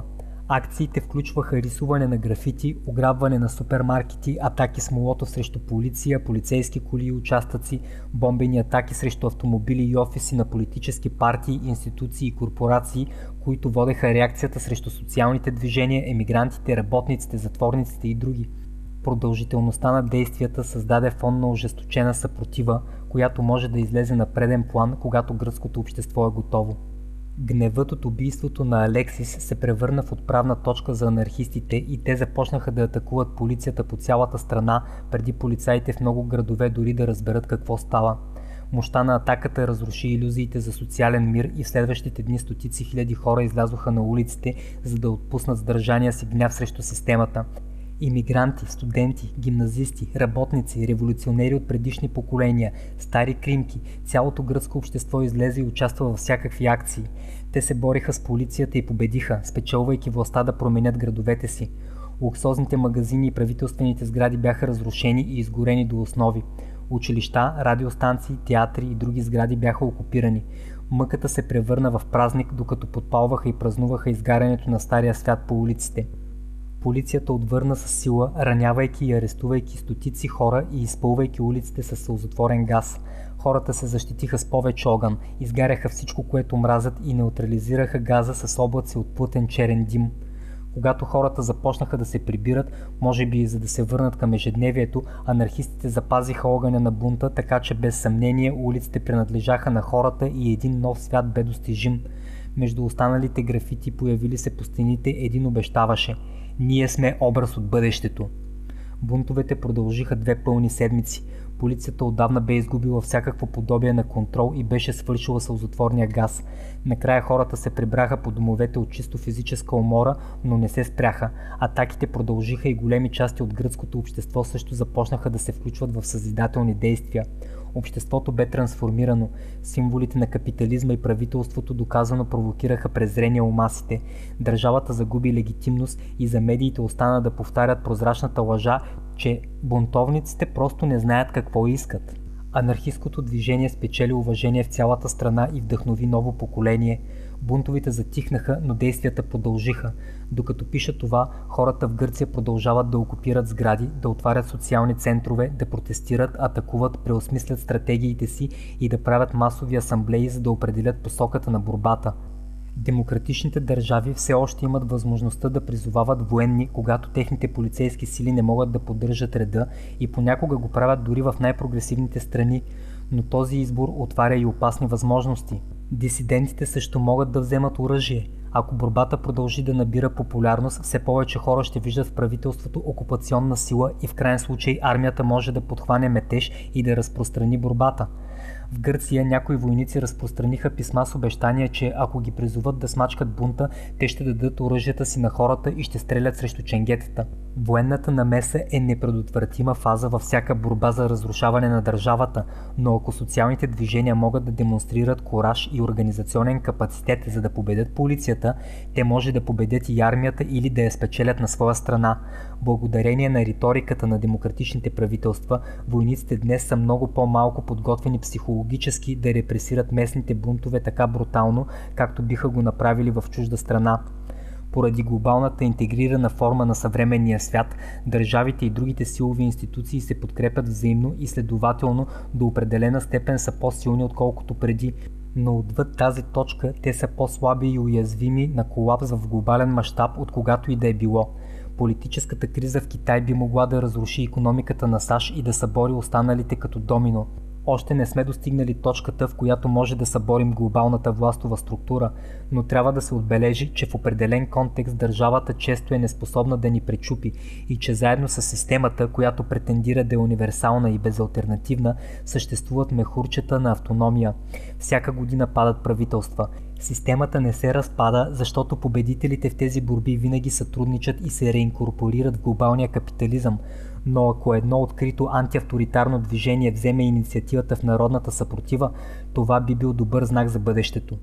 Акциите включваха рисуване на графити, ограбване на супермаркети, атаки с молотов срещу полиция, полицейски коли и участъци, бомбени атаки срещу автомобили и офиси на политически партии, институции и корпорации, които водеха реакцията срещу социалните движения, емигрантите, работниците, затворниците и други. Продължителността на действията създаде фон на ожесточена съпротива, която може да излезе на преден план, когато гръцкото общество е готово. Гневът от убийството на Алексис се превърна в отправна точка за анархистите и те започнаха да атакуват полицията по цялата страна, преди полицаите в много градове дори да разберат какво става. Мощта на атаката разруши илюзиите за социален мир и в следващите дни стотици хиляди хора излязоха на улиците, за да отпуснат сдържания си гняв срещу системата. Имигранти, студенти, гимназисти, работници, революционери от предишни поколения, стари кримки, цялото гръцко общество излезе и участва във всякакви акции. Те се бориха с полицията и победиха, спечелвайки властта да променят градовете си. Луксозните магазини и правителствените сгради бяха разрушени и изгорени до основи. Училища, радиостанции, театри и други сгради бяха окупирани. Мъката се превърна в празник, докато подпалваха и празнуваха изгарянето на стария свят по улиците. Полицията отвърна с сила, ранявайки и арестувайки стотици хора и изпълвайки улиците със сълзотворен газ. Хората се защитиха с повече огън, изгаряха всичко, което мразят и неутрализираха газа с облаци от плътен черен дим. Когато хората започнаха да се прибират, може би за да се върнат към ежедневието, анархистите запазиха огъня на бунта, така че без съмнение улиците принадлежаха на хората и един нов свят бе достижим. Между останалите графити, появили се по стените, един обещаваше: „Ние сме образ от бъдещето“. Бунтовете продължиха 2 пълни седмици. Полицията отдавна бе изгубила всякакво подобие на контрол и беше свършила сълзотворния газ. Накрая хората се прибраха по домовете от чисто физическа умора, но не се спряха. Атаките продължиха и големи части от гръцкото общество също започнаха да се включват в съзидателни действия. Обществото бе трансформирано. Символите на капитализма и правителството доказано провокираха презрение у масите. Държавата загуби легитимност и за медиите остана да повтарят прозрачната лъжа, че бунтовниците просто не знаят какво искат. Анархистското движение спечели уважение в цялата страна и вдъхнови ново поколение. Бунтовите затихнаха, но действията продължиха. Докато пиша това, хората в Гърция продължават да окупират сгради, да отварят социални центрове, да протестират, атакуват, преосмислят стратегиите си и да правят масови асамблеи, за да определят посоката на борбата. Демократичните държави все още имат възможността да призовават военни, когато техните полицейски сили не могат да поддържат реда, и понякога го правят дори в най-прогресивните страни, но този избор отваря и опасни възможности. Дисидентите също могат да вземат оръжие. Ако борбата продължи да набира популярност, все повече хора ще виждат в правителството окупационна сила и в крайен случай армията може да подхване метеж и да разпространи борбата. В Гърция някои войници разпространиха писма с обещания, че ако ги призоват да смачкат бунта, те ще дадат оръжията си на хората и ще стрелят срещу ченгетата. Военната намеса е непредотвратима фаза във всяка борба за разрушаване на държавата, но ако социалните движения могат да демонстрират кураж и организационен капацитет за да победят полицията, те може да победят и армията или да я спечелят на своя страна. Благодарение на риториката на демократичните правителства, войниците днес са много по-малко подготвени психологически да репресират местните бунтове така брутално, както биха го направили в чужда страна. Поради глобалната интегрирана форма на съвременния свят, държавите и другите силови институции се подкрепят взаимно и следователно до определена степен са по-силни отколкото преди, но отвъд тази точка те са по-слаби и уязвими на колапс в глобален мащаб от когато и да е било. Политическата криза в Китай би могла да разруши икономиката на САЩ и да събори останалите като домино. Още не сме достигнали точката, в която може да съборим глобалната властова структура, но трябва да се отбележи, че в определен контекст държавата често е неспособна да ни пречупи и че заедно с системата, която претендира да е универсална и безалтернативна, съществуват мехурчета на автономия. Всяка година падат правителства. Системата не се разпада, защото победителите в тези борби винаги сътрудничат и се реинкорпорират в глобалния капитализъм. Но ако едно открито антиавторитарно движение вземе инициативата в народната съпротива, това би бил добър знак за бъдещето.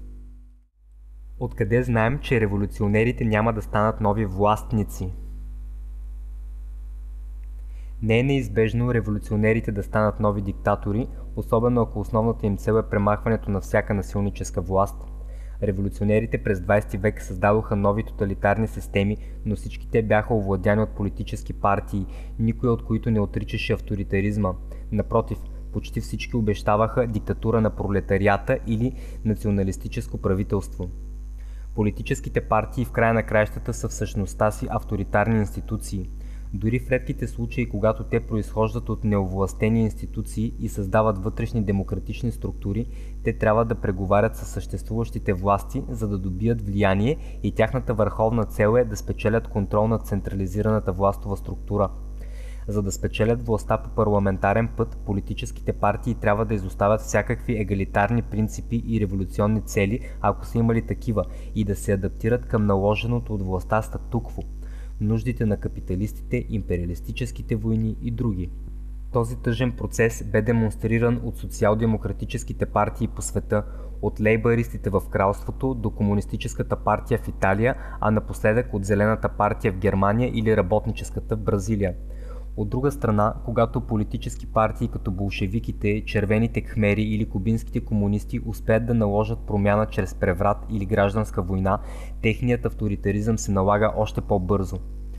Откъде знаем, че революционерите няма да станат нови властници? Не е неизбежно революционерите да станат нови диктатори, особено ако основната им цел е премахването на всяка насилническа власт. Революционерите през 20 век създадоха нови тоталитарни системи, но всички те бяха овладяни от политически партии, никой от които не отричаше авторитаризма. Напротив, почти всички обещаваха диктатура на пролетарията или националистическо правителство. Политическите партии в края на краищата са в същността си авторитарни институции. Дори в редките случаи, когато те произхождат от неовластени институции и създават вътрешни демократични структури, те трябва да преговарят със съществуващите власти, за да добият влияние, и тяхната върховна цел е да спечелят контрол над централизираната властова структура. За да спечелят властта по парламентарен път, политическите партии трябва да изоставят всякакви егалитарни принципи и революционни цели, ако са имали такива, и да се адаптират към наложеното от властта статукво, нуждите на капиталистите, империалистическите войни и други. Този тъжен процес бе демонстриран от социал-демократическите партии по света, от лейбаристите в кралството до комунистическата партия в Италия, а напоследък от Зелената партия в Германия или работническата в Бразилия. От друга страна, когато политически партии като болшевиките, червените кхмери или кубинските комунисти успеят да наложат промяна чрез преврат или гражданска война, техният авторитаризъм се налага още по-бързо.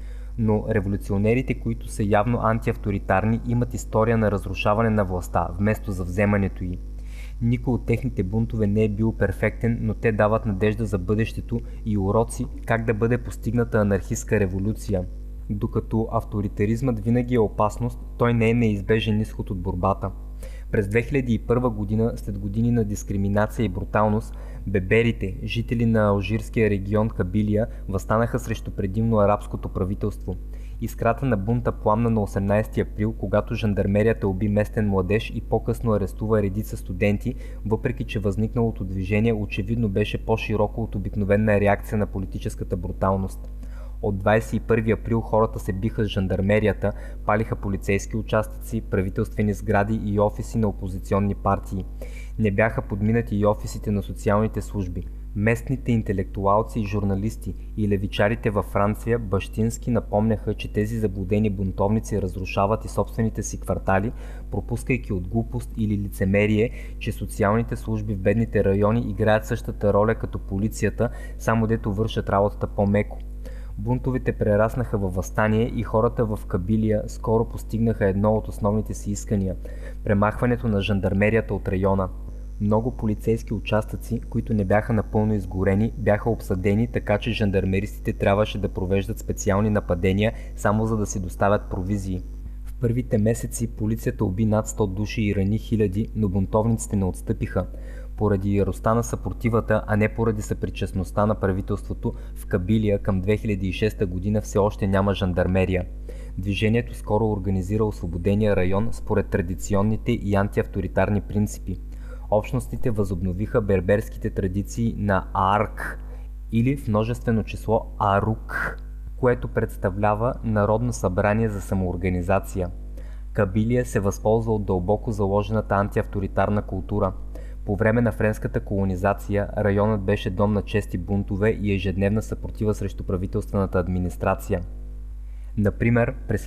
Но революционерите, които са явно антиавторитарни, имат история на разрушаване на властта, вместо за вземането й. Никой от техните бунтове не е бил перфектен, но те дават надежда за бъдещето и уроци как да бъде постигната анархистка революция. Докато авторитаризмът винаги е опасност, той не е неизбежен изход от борбата. През 2001 година, след години на дискриминация и бруталност, беберите, жители на алжирския регион Кабилия, въстанаха срещу предимно арабското правителство. Искрата на бунта пламна на 18 април, когато жандармерията уби местен младеж и по-късно арестува редица студенти, въпреки че възникналото движение очевидно беше по-широко от обикновена реакция на политическата бруталност. От 21 април хората се биха с жандармерията, палиха полицейски участъци, правителствени сгради и офиси на опозиционни партии. Не бяха подминати и офисите на социалните служби. Местните интелектуалци и журналисти и левичарите във Франция бащински напомняха, че тези заблудени бунтовници разрушават и собствените си квартали, пропускайки от глупост или лицемерие, че социалните служби в бедните райони играят същата роля като полицията, само дето вършат работата по-меко. Бунтовете прераснаха във въстание и хората в Кабилия скоро постигнаха едно от основните си искания – премахването на жандармерията от района. Много полицейски участъци, които не бяха напълно изгорени, бяха обсадени, така че жандармеристите трябваше да провеждат специални нападения, само за да си доставят провизии. В първите месеци полицията уби над 100 души и рани хиляди, но бунтовниците не отстъпиха. Поради яростта на съпротивата, а не поради съпричастността на правителството, в Кабилия към 2006 година все още няма жандармерия. Движението скоро организира освободения район според традиционните и антиавторитарни принципи. Общностите възобновиха берберските традиции на АРК или в множествено число АРУК, което представлява Народно събрание за самоорганизация. Кабилия се възползва от дълбоко заложената антиавторитарна култура. По време на френската колонизация районът беше дом на чести бунтове и ежедневна съпротива срещу правителствената администрация. Например, през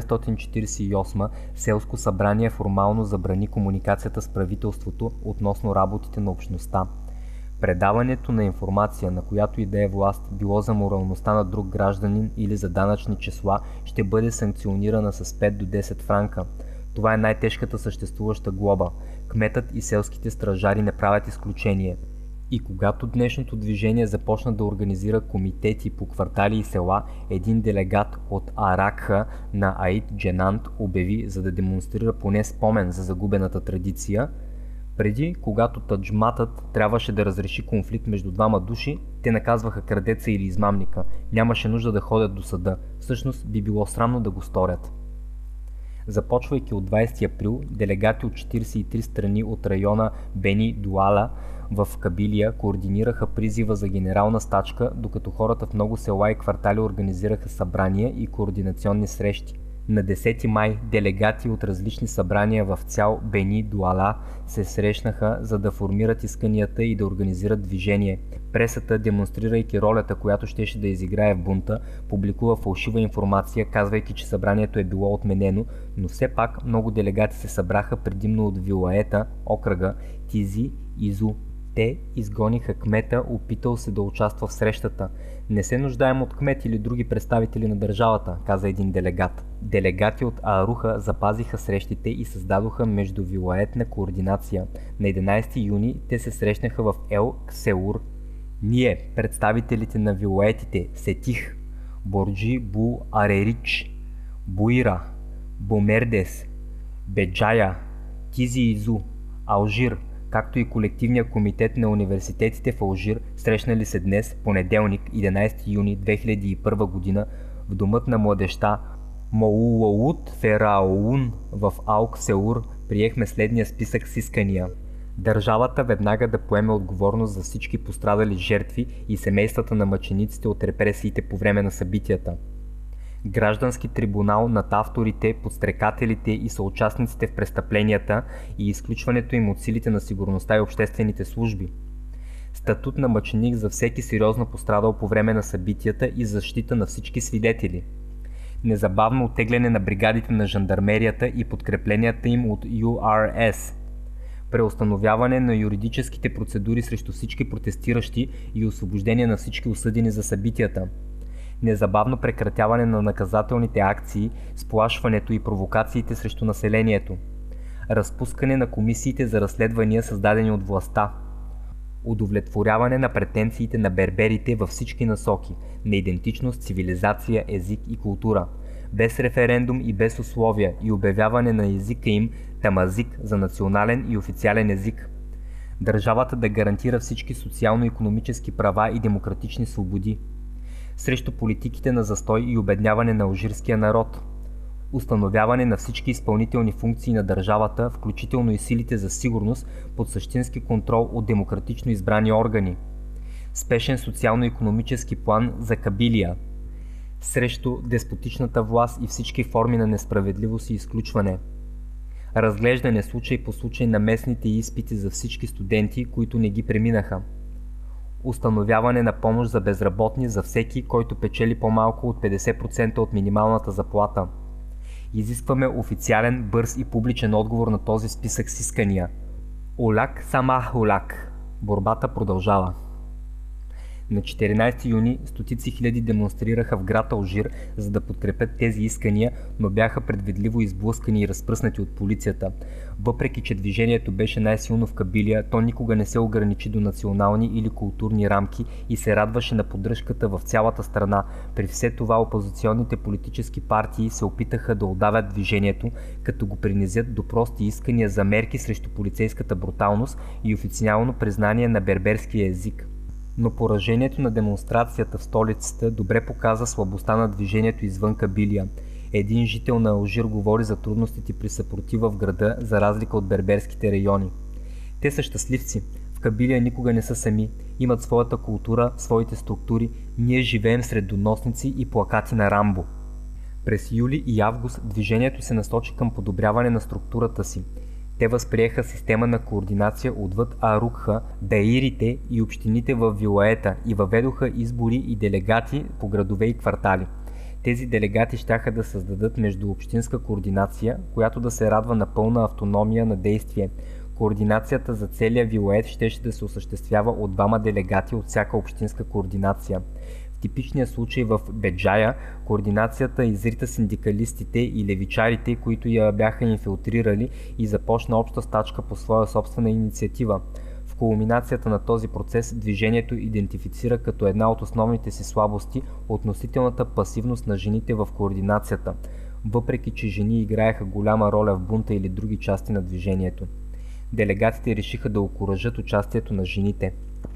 1948 селско събрание формално забрани комуникацията с правителството относно работите на общността. Предаването на информация, на която и да е власт, било за моралността на друг гражданин или за данъчни числа, ще бъде санкционирана с 5 до 10 франка. Това е най-тежката съществуваща глоба. Кметът и селските стражари не правят изключение. И когато днешното движение започна да организира комитети по квартали и села, един делегат от Аракха на Аид Дженант обяви, за да демонстрира поне спомен за загубената традиция. Преди, когато таджматът трябваше да разреши конфликт между двама души, те наказваха крадеца или измамника. Нямаше нужда да ходят до съда. Всъщност би било срамно да го сторят. Започвайки от 20 април, делегати от 43 страни от района Бени Дуала в Кабилия координираха призива за генерална стачка, докато хората в много села и квартали организираха събрания и координационни срещи. На 10 май делегати от различни събрания в цял Бени Дуала се срещнаха, за да формират исканията и да организират движение. Пресата, демонстрирайки ролята, която щеше да изиграе в бунта, публикува фалшива информация, казвайки, че събранието е било отменено, но все пак много делегати се събраха предимно от вилаета, окръга Тизи и Зу. Те изгониха кмета, опитал се да участва в срещата. Не се нуждаем от кмет или други представители на държавата, каза един делегат. Делегати от Ааруха запазиха срещите и създадоха междувилаетна координация. На 11 юни те се срещнаха в Ел Ксеур. Ние, представителите на вилаетите Сетих, Борджи Бу Арерич, Буира, Бомердес, Беджая, Тизи Изу, Алжир, както и колективния комитет на университетите в Алжир, срещнали се днес, понеделник, 11 юни 2001 година, в Домът на младежта Моулаут Фераоун в Ал Ксеур, приехме следния списък с искания. Държавата веднага да поеме отговорност за всички пострадали жертви и семействата на мъчениците от репресиите по време на събитията. Граждански трибунал над авторите, подстрекателите и съучастниците в престъпленията и изключването им от силите на сигурността и обществените служби. Статут на мъченик за всеки сериозно пострадал по време на събитията и защита на всички свидетели. Незабавно оттегляне на бригадите на жандармерията и подкрепленията им от URS. Преустановяване на юридическите процедури срещу всички протестиращи и освобождение на всички осъдени за събитията. Незабавно прекратяване на наказателните акции, сплашването и провокациите срещу населението. Разпускане на комисиите за разследвания, създадени от властта. Удовлетворяване на претенциите на берберите във всички насоки на идентичност, цивилизация, език и култура, без референдум и без условия, и обявяване на езика им тамазик за национален и официален език. Държавата да гарантира всички социално-икономически права и демократични свободи. Срещу политиките на застой и обедняване на алжирския народ. Установяване на всички изпълнителни функции на държавата, включително и силите за сигурност, под същински контрол от демократично избрани органи. Спешен социално-икономически план за Кабилия. Срещу деспотичната власт и всички форми на несправедливост и изключване. Разглеждане случай по случай на местните изпити за всички студенти, които не ги преминаха. Установяване на помощ за безработни за всеки, който печели по-малко от 50% от минималната заплата. Изискваме официален, бърз и публичен отговор на този списък с искания. Оляк самах оляк. Борбата продължава. На 14 юни стотици хиляди демонстрираха в град Алжир, за да подкрепят тези искания, но бяха предвидливо изблъскани и разпръснати от полицията. Въпреки че движението беше най-силно в Кабилия, то никога не се ограничи до национални или културни рамки и се радваше на поддръжката в цялата страна. При все това опозиционните политически партии се опитаха да удавят движението, като го принизят до прости искания за мерки срещу полицейската бруталност и официално признание на берберския език. Но поражението на демонстрацията в столицата добре показа слабостта на движението извън Кабилия. Един жител на Алжир говори за трудностите при съпротива в града, за разлика от берберските райони. Те са щастливци. В Кабилия никога не са сами. Имат своята култура, своите структури. Ние живеем сред доносници и плакати на Рамбо. През юли и август движението се насочи към подобряване на структурата си. Те възприеха система на координация отвъд Арукха, даирите и общините в вилаета и въведоха избори и делегати по градове и квартали. Тези делегати щяха да създадат междуобщинска координация, която да се радва на пълна автономия на действие. Координацията за целия вилает щеше да се осъществява от двама делегати от всяка общинска координация. В типичния случай в Беджая координацията изрита синдикалистите и левичарите, които я бяха инфилтрирали, и започна обща стачка по своя собствена инициатива. В кулминацията на този процес движението идентифицира като една от основните си слабости относителната пасивност на жените в координацията, въпреки че жени играеха голяма роля в бунта или други части на движението. Делегатите решиха да окуражат участието на жените.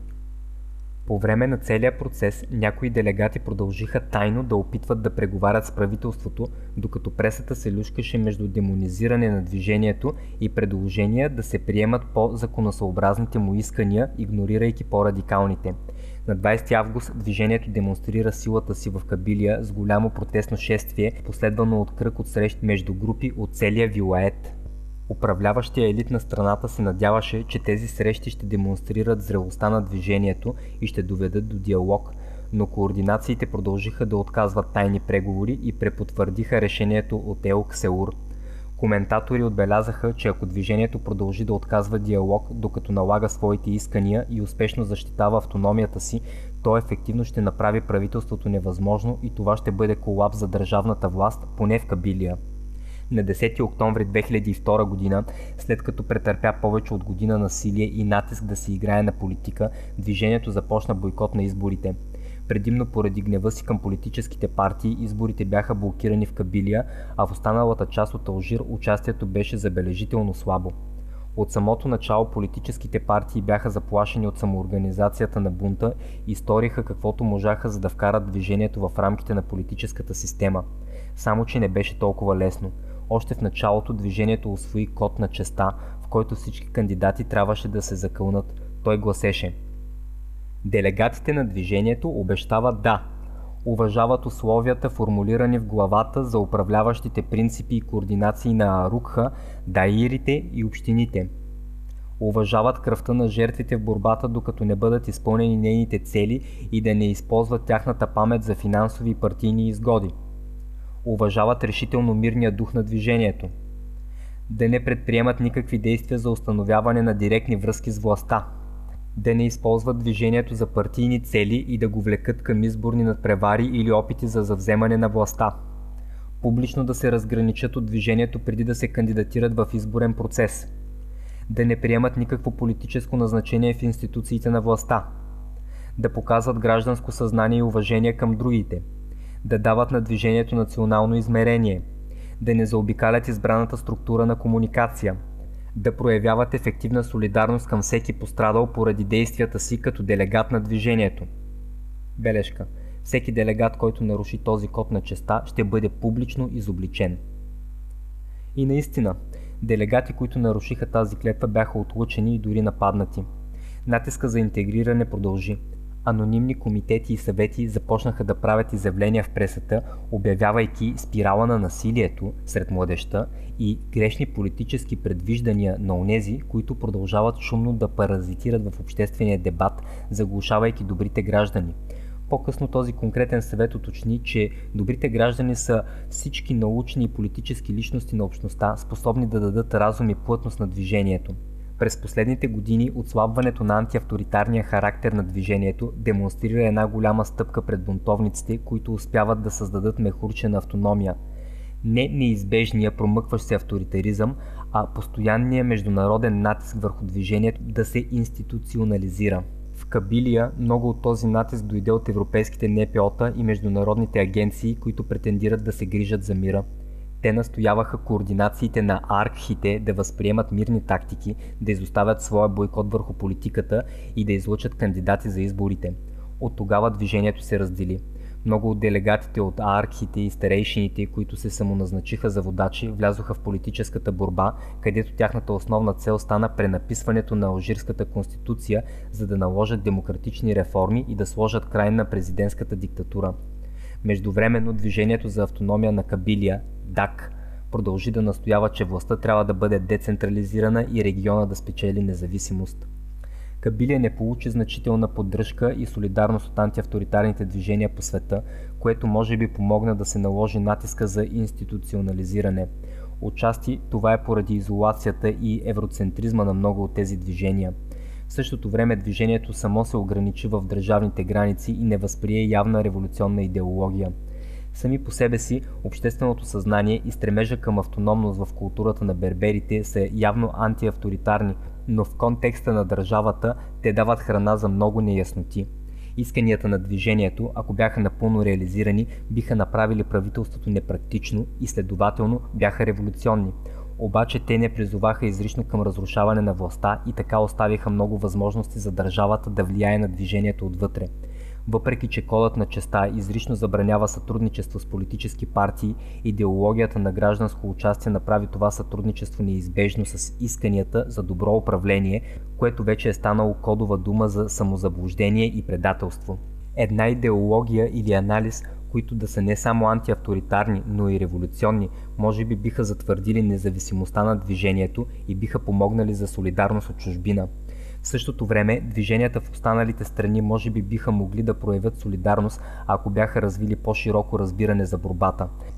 По време на целия процес някои делегати продължиха тайно да опитват да преговарят с правителството, докато пресата се люшкаше между демонизиране на движението и предложения да се приемат по-законосъобразните му искания, игнорирайки по-радикалните. На 20 август движението демонстрира силата си в Кабилия с голямо протестно шествие, последвано от кръг от срещи между групи от целия вилает. Управляващия елит на страната се надяваше, че тези срещи ще демонстрират зрелостта на движението и ще доведат до диалог, но координациите продължиха да отказват тайни преговори и препотвърдиха решението от Ел Ксеур. Коментатори отбелязаха, че ако движението продължи да отказва диалог, докато налага своите искания и успешно защитава автономията си, то ефективно ще направи правителството невъзможно и това ще бъде колапс за държавната власт, поне в Кабилия. На 10 октомври 2002 година, след като претърпя повече от година насилие и натиск да се играе на политика, движението започна бойкот на изборите. Предимно поради гнева си към политическите партии, изборите бяха блокирани в Кабилия, а в останалата част от Алжир участието беше забележително слабо. От самото начало политическите партии бяха заплашени от самоорганизацията на бунта и сториха каквото можаха, за да вкарат движението в рамките на политическата система. Само че не беше толкова лесно. Още в началото движението усвои код на честта, в който всички кандидати трябваше да се закълнат. Той гласеше: делегатите на движението обещават да уважават условията, формулирани в главата за управляващите принципи и координации на Арукха, даирите и общините. Уважават кръвта на жертвите в борбата, докато не бъдат изпълнени нейните цели и да не използват тяхната памет за финансови и партийни изгоди. Уважават решително мирния дух на движението. Да не предприемат никакви действия за установяване на директни връзки с властта. Да не използват движението за партийни цели и да го влекат към изборни надпревари или опити за завземане на властта. Публично да се разграничат от движението преди да се кандидатират в изборен процес. Да не приемат никакво политическо назначение в институциите на властта. Да показват гражданско съзнание и уважение към другите. Да дават на движението национално измерение. Да не заобикалят избраната структура на комуникация. Да проявяват ефективна солидарност към всеки пострадал поради действията си като делегат на движението. Бележка. Всеки делегат, който наруши този код на честта, ще бъде публично изобличен. И наистина, делегати, които нарушиха тази клетва, бяха отлучени и дори нападнати. Натиска за интегриране продължи. Анонимни комитети и съвети започнаха да правят изявления в пресата, обявявайки спирала на насилието сред младежта и грешни политически предвиждания на онези, които продължават шумно да паразитират в обществения дебат, заглушавайки добрите граждани. По-късно този конкретен съвет уточни, че добрите граждани са всички научни и политически личности на общността, способни да дадат разум и плътност на движението. През последните години отслабването на антиавторитарния характер на движението демонстрира една голяма стъпка пред бунтовниците, които успяват да създадат мехурчена автономия. Не неизбежния промъкващ се авторитаризъм, а постоянния международен натиск върху движението да се институционализира. В Кабилия много от този натиск дойде от европейските НПО-та и международните агенции, които претендират да се грижат за мира. Те настояваха координациите на аркхите да възприемат мирни тактики, да изоставят своя бойкот върху политиката и да излъчат кандидати за изборите. От тогава движението се раздели. Много от делегатите от аркхите и старейшините, които се самоназначиха за водачи, влязоха в политическата борба, където тяхната основна цел стана пренаписването на Алжирската конституция, за да наложат демократични реформи и да сложат край на президентската диктатура. Междувременно движението за автономия на Кабилия, ДАК, продължи да настоява, че властта трябва да бъде децентрализирана и региона да спечели независимост. Кабилия не получи значителна поддръжка и солидарност от антиавторитарните движения по света, което може би помогна да се наложи натиска за институционализиране. Отчасти това е поради изолацията и евроцентризма на много от тези движения. В същото време движението само се ограничи в държавните граници и не възприе явна революционна идеология. Сами по себе си общественото съзнание и стремежа към автономност в културата на берберите са явно антиавторитарни, но в контекста на държавата те дават храна за много неясноти. Исканията на движението, ако бяха напълно реализирани, биха направили правителството непрактично и следователно бяха революционни. Обаче те не призоваха изрично към разрушаване на властта и така оставиха много възможности за държавата да влияе на движението отвътре. Въпреки че кодът на честта изрично забранява сътрудничество с политически партии, идеологията на гражданско участие направи това сътрудничество неизбежно с исканията за добро управление, което вече е станало кодова дума за самозаблуждение и предателство. Една идеология или анализ, които да са не само антиавторитарни, но и революционни, може би биха затвърдили независимостта на движението и биха помогнали за солидарност от чужбина. В същото време, движенията в останалите страни може би биха могли да проявят солидарност, ако бяха развили по-широко разбиране за борбата.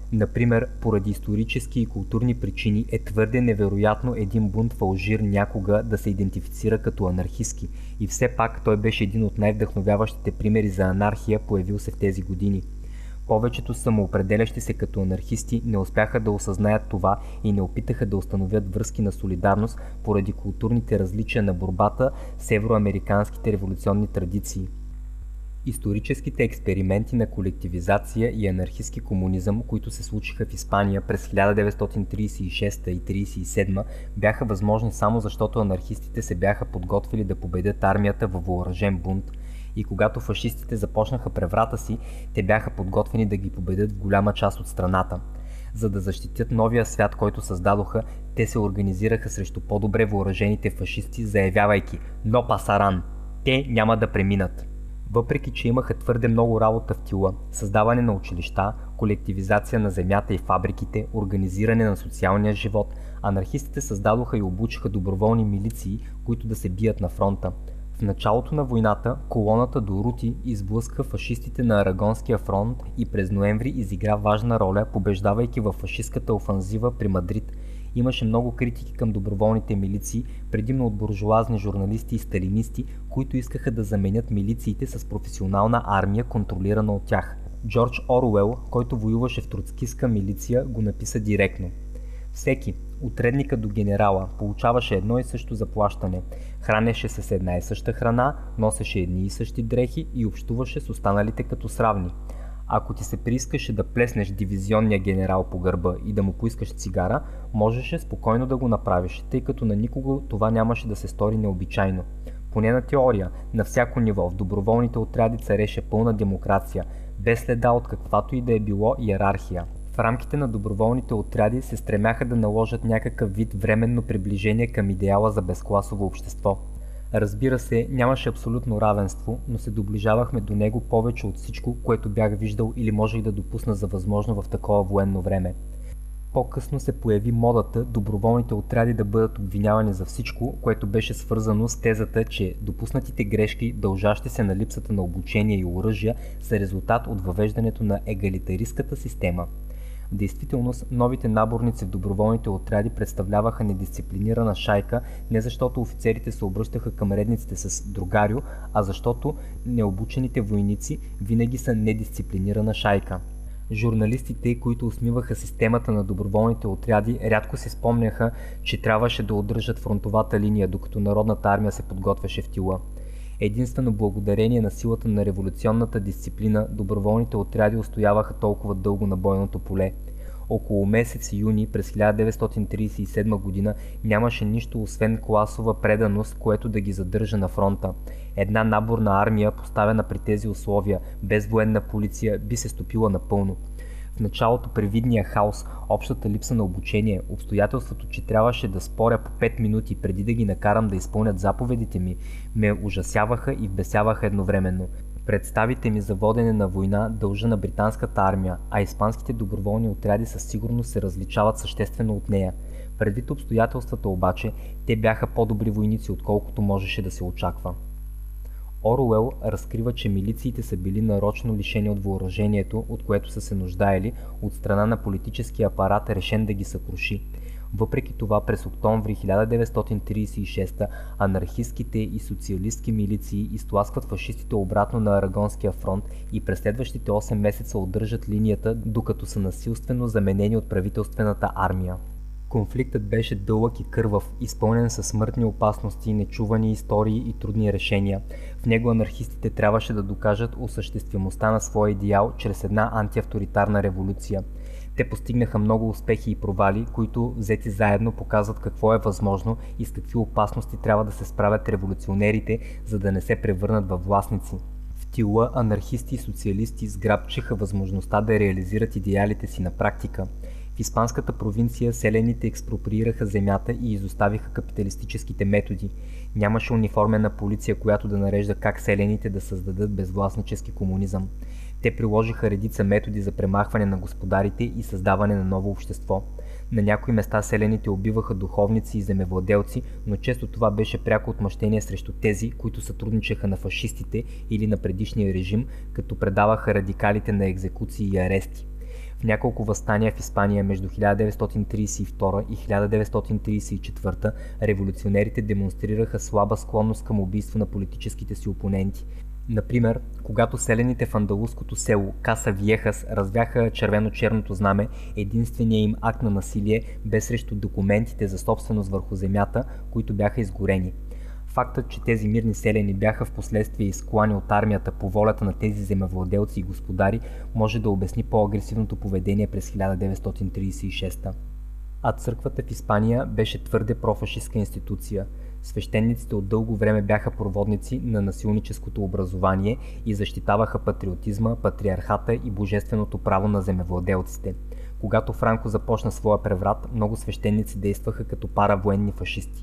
Например, поради исторически и културни причини е твърде невероятно един бунт в Алжир някога да се идентифицира като анархистки и все пак той беше един от най-вдъхновяващите примери за анархия, появил се в тези години. Повечето самоопределящи се като анархисти не успяха да осъзнаят това и не опитаха да установят връзки на солидарност поради културните различия на борбата с евроамериканските революционни традиции. Историческите експерименти на колективизация и анархистски комунизъм, които се случиха в Испания през 1936 и 1937, бяха възможни само защото анархистите се бяха подготвили да победят армията във въоръжен бунт и когато фашистите започнаха преврата си, те бяха подготвени да ги победят в голяма част от страната. За да защитят новия свят, който създадоха, те се организираха срещу по-добре въоръжените фашисти, заявявайки «Но пасаран! Те няма да преминат!». Въпреки че имаха твърде много работа в тила, създаване на училища, колективизация на земята и фабриките, организиране на социалния живот, анархистите създадоха и обучиха доброволни милиции, които да се бият на фронта. В началото на войната колоната до Рути изблъска фашистите на Арагонския фронт и през ноември изигра важна роля, побеждавайки във фашистката офанзива при Мадрид. Имаше много критики към доброволните милиции, предимно от буржуазни журналисти и сталинисти, които искаха да заменят милициите с професионална армия, контролирана от тях. Джордж Оруел, който воюваше в троцкистка милиция, го написа директно. Всеки, от редника до генерала, получаваше едно и също заплащане. Хранеше се с една и съща храна, носеше едни и същи дрехи и общуваше с останалите като с равни. Ако ти се приискаше да плеснеш дивизионния генерал по гърба и да му поискаш цигара, можеше спокойно да го направиш, тъй като на никого това нямаше да се стори необичайно. Поне на теория, на всяко ниво в доброволните отряди цареше пълна демокрация, без следа от каквато и да е било иерархия. В рамките на доброволните отряди се стремяха да наложат някакъв вид временно приближение към идеала за безкласово общество. Разбира се, нямаше абсолютно равенство, но се доближавахме до него повече от всичко, което бях виждал или можех да допусна за възможно в такова военно време. По-късно се появи модата доброволните отряди да бъдат обвинявани за всичко, което беше свързано с тезата, че допуснатите грешки, дължащи се на липсата на обучение и оръжия, са резултат от въвеждането на егалитаристката система. В действителност, новите наборници в доброволните отряди представляваха недисциплинирана шайка не защото офицерите се обръщаха към редниците с другарю, а защото необучените войници винаги са недисциплинирана шайка. Журналистите, които усмиваха системата на доброволните отряди, рядко си спомняха, че трябваше да удържат фронтовата линия, докато народната армия се подготвяше в тила. Единствено благодарение на силата на революционната дисциплина, доброволните отряди устояваха толкова дълго на бойното поле. Около месец юни през 1937 година нямаше нищо освен класова преданост, което да ги задържа на фронта. Една наборна армия, поставена при тези условия, без военна полиция, би се стопила напълно. В началото привидния хаос, общата липса на обучение, обстоятелството, че трябваше да споря по 5 минути преди да ги накарам да изпълнят заповедите ми, ме ужасяваха и вбесяваха едновременно. Представите ми за водене на война дължа на британската армия, а испанските доброволни отряди със сигурност се различават съществено от нея. Предвид обстоятелствата обаче, те бяха по-добри войници, отколкото можеше да се очаква. Оруел разкрива, че милициите са били нарочно лишени от въоръжението, от което са се нуждаели, от страна на политическия апарат, решен да ги съкруши. Въпреки това, през октомври 1936 анархистските и социалистки милиции изтласкват фашистите обратно на Арагонския фронт и през следващите 8 месеца удържат линията, докато са насилствено заменени от правителствената армия. Конфликтът беше дълъг и кървав, изпълнен със смъртни опасности, нечувани истории и трудни решения. В него анархистите трябваше да докажат осъществимостта на своя идеал чрез една антиавторитарна революция. Те постигнаха много успехи и провали, които взети заедно показват какво е възможно и с какви опасности трябва да се справят революционерите, за да не се превърнат във властници. В тила анархисти и социалисти сграбчиха възможността да реализират идеалите си на практика. В испанската провинция селените експроприираха земята и изоставиха капиталистическите методи. Нямаше униформена полиция, която да нарежда как селените да създадат безвластнически комунизъм. Те приложиха редица методи за премахване на господарите и създаване на ново общество. На някои места селените убиваха духовници и земевладелци, но често това беше пряко отмъщение срещу тези, които сътрудничаха на фашистите или на предишния режим, като предаваха радикалите на екзекуции и арести. В няколко въстания в Испания между 1932 и 1934 революционерите демонстрираха слаба склонност към убийство на политическите си опоненти. Например, когато селените в андалуското село Каса Виехас развяха червено-черното знаме, единственият им акт на насилие бе срещу документите за собственост върху земята, които бяха изгорени. Фактът, че тези мирни селени бяха в последствие изклани от армията по волята на тези земевладелци и господари, може да обясни по-агресивното поведение през 1936. А църквата в Испания беше твърде профашистка институция. Свещениците от дълго време бяха проводници на насилническото образование и защитаваха патриотизма, патриархата и божественото право на земевладелците. Когато Франко започна своя преврат, много свещеници действаха като паравоенни фашисти.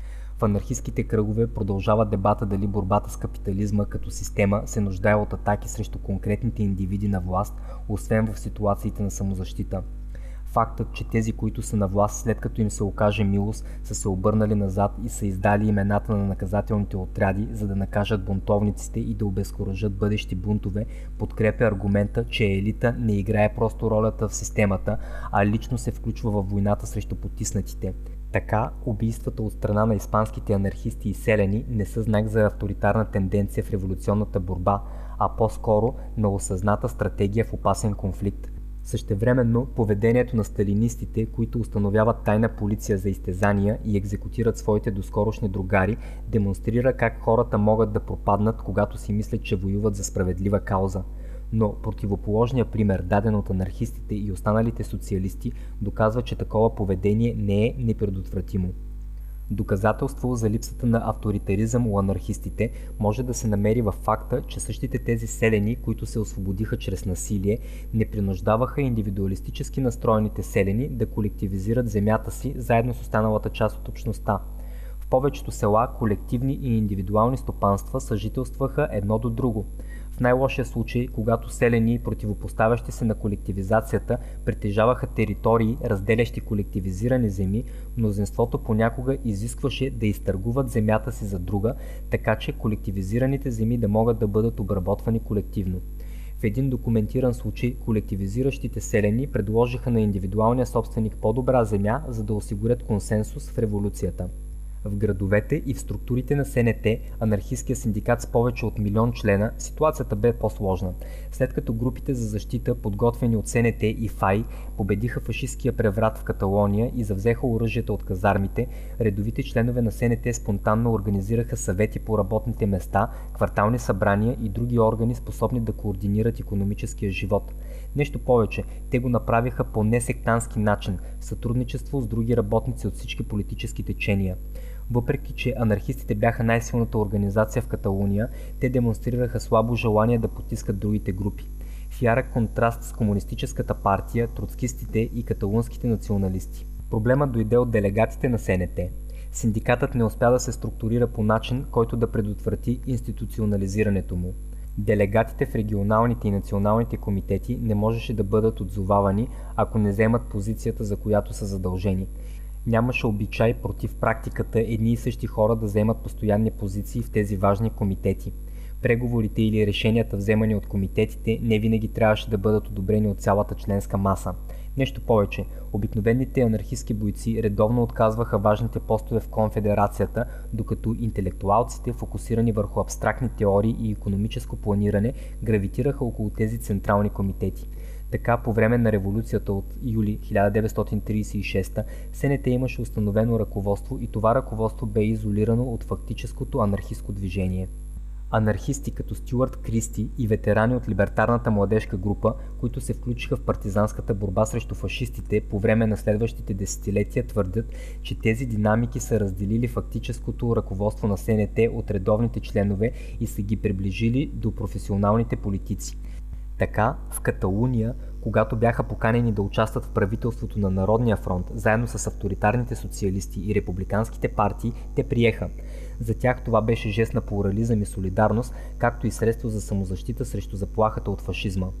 В анархистските кръгове продължава дебата дали борбата с капитализма като система се нуждае от атаки срещу конкретните индивиди на власт, освен в ситуациите на самозащита. Фактът, че тези, които са на власт, след като им се окаже милост, са се обърнали назад и са издали имената на наказателните отряди, за да накажат бунтовниците и да обезкуражат бъдещи бунтове, подкрепя аргумента, че елита не играе просто ролята в системата, а лично се включва във войната срещу потиснатите. Така, убийствата от страна на испанските анархисти и селяни не са знак за авторитарна тенденция в революционната борба, а по-скоро на осъзната стратегия в опасен конфликт. Същевременно, поведението на сталинистите, които установяват тайна полиция за изтезания и екзекутират своите доскорошни другари, демонстрира как хората могат да пропаднат, когато си мислят, че воюват за справедлива кауза. Но противоположният пример, даден от анархистите и останалите социалисти, доказва, че такова поведение не е непредотвратимо. Доказателство за липсата на авторитаризъм у анархистите може да се намери във факта, че същите тези селени, които се освободиха чрез насилие, не принуждаваха индивидуалистически настроените селени да колективизират земята си заедно с останалата част от общността. В повечето села колективни и индивидуални стопанства съжителстваха едно до друго. В най-лошия случай, когато селени, противопоставящи се на колективизацията, притежаваха територии, разделящи колективизирани земи, мнозинството понякога изискваше да изтъргуват земята си за друга, така че колективизираните земи да могат да бъдат обработвани колективно. В един документиран случай, колективизиращите селени предложиха на индивидуалния собственик по-добра земя, за да осигурят консенсус в революцията. В градовете и в структурите на СНТ, анархистския синдикат с повече от 1 милион члена, ситуацията бе по-сложна. След като групите за защита, подготвени от СНТ и ФАИ, победиха фашисткия преврат в Каталония и завзеха оръжията от казармите, редовите членове на СНТ спонтанно организираха съвети по работните места, квартални събрания и други органи, способни да координират икономическия живот. Нещо повече, те го направиха по несектантски начин, в сътрудничество с други работници от всички политически течения. Въпреки че анархистите бяха най-силната организация в Каталуния, те демонстрираха слабо желание да потискат другите групи. В ярък контраст с комунистическата партия, троцкистите и каталунските националисти. Проблемът дойде от делегатите на СНТ. Синдикатът не успя да се структурира по начин, който да предотврати институционализирането му. Делегатите в регионалните и националните комитети не можеше да бъдат отзовавани, ако не вземат позицията, за която са задължени. Нямаше обичай против практиката едни и същи хора да вземат постоянни позиции в тези важни комитети. Преговорите или решенията, вземани от комитетите, не винаги трябваше да бъдат одобрени от цялата членска маса. Нещо повече, обикновените анархистски бойци редовно отказваха важните постове в конфедерацията, докато интелектуалците, фокусирани върху абстрактни теории и икономическо планиране, гравитираха около тези централни комитети. Така, по време на революцията от юли 1936 СНТ имаше установено ръководство и това ръководство бе изолирано от фактическото анархистско движение. Анархисти като Стюарт Кристи и ветерани от либертарната младежка група, които се включиха в партизанската борба срещу фашистите по време на следващите десетилетия, твърдят, че тези динамики са разделили фактическото ръководство на СНТ от редовните членове и са ги приближили до професионалните политици. Така, в Каталуния, когато бяха поканени да участват в правителството на Народния фронт, заедно с авторитарните социалисти и републиканските партии, те приеха. За тях това беше жест на плурализъм и солидарност, както и средство за самозащита срещу заплахата от фашизма.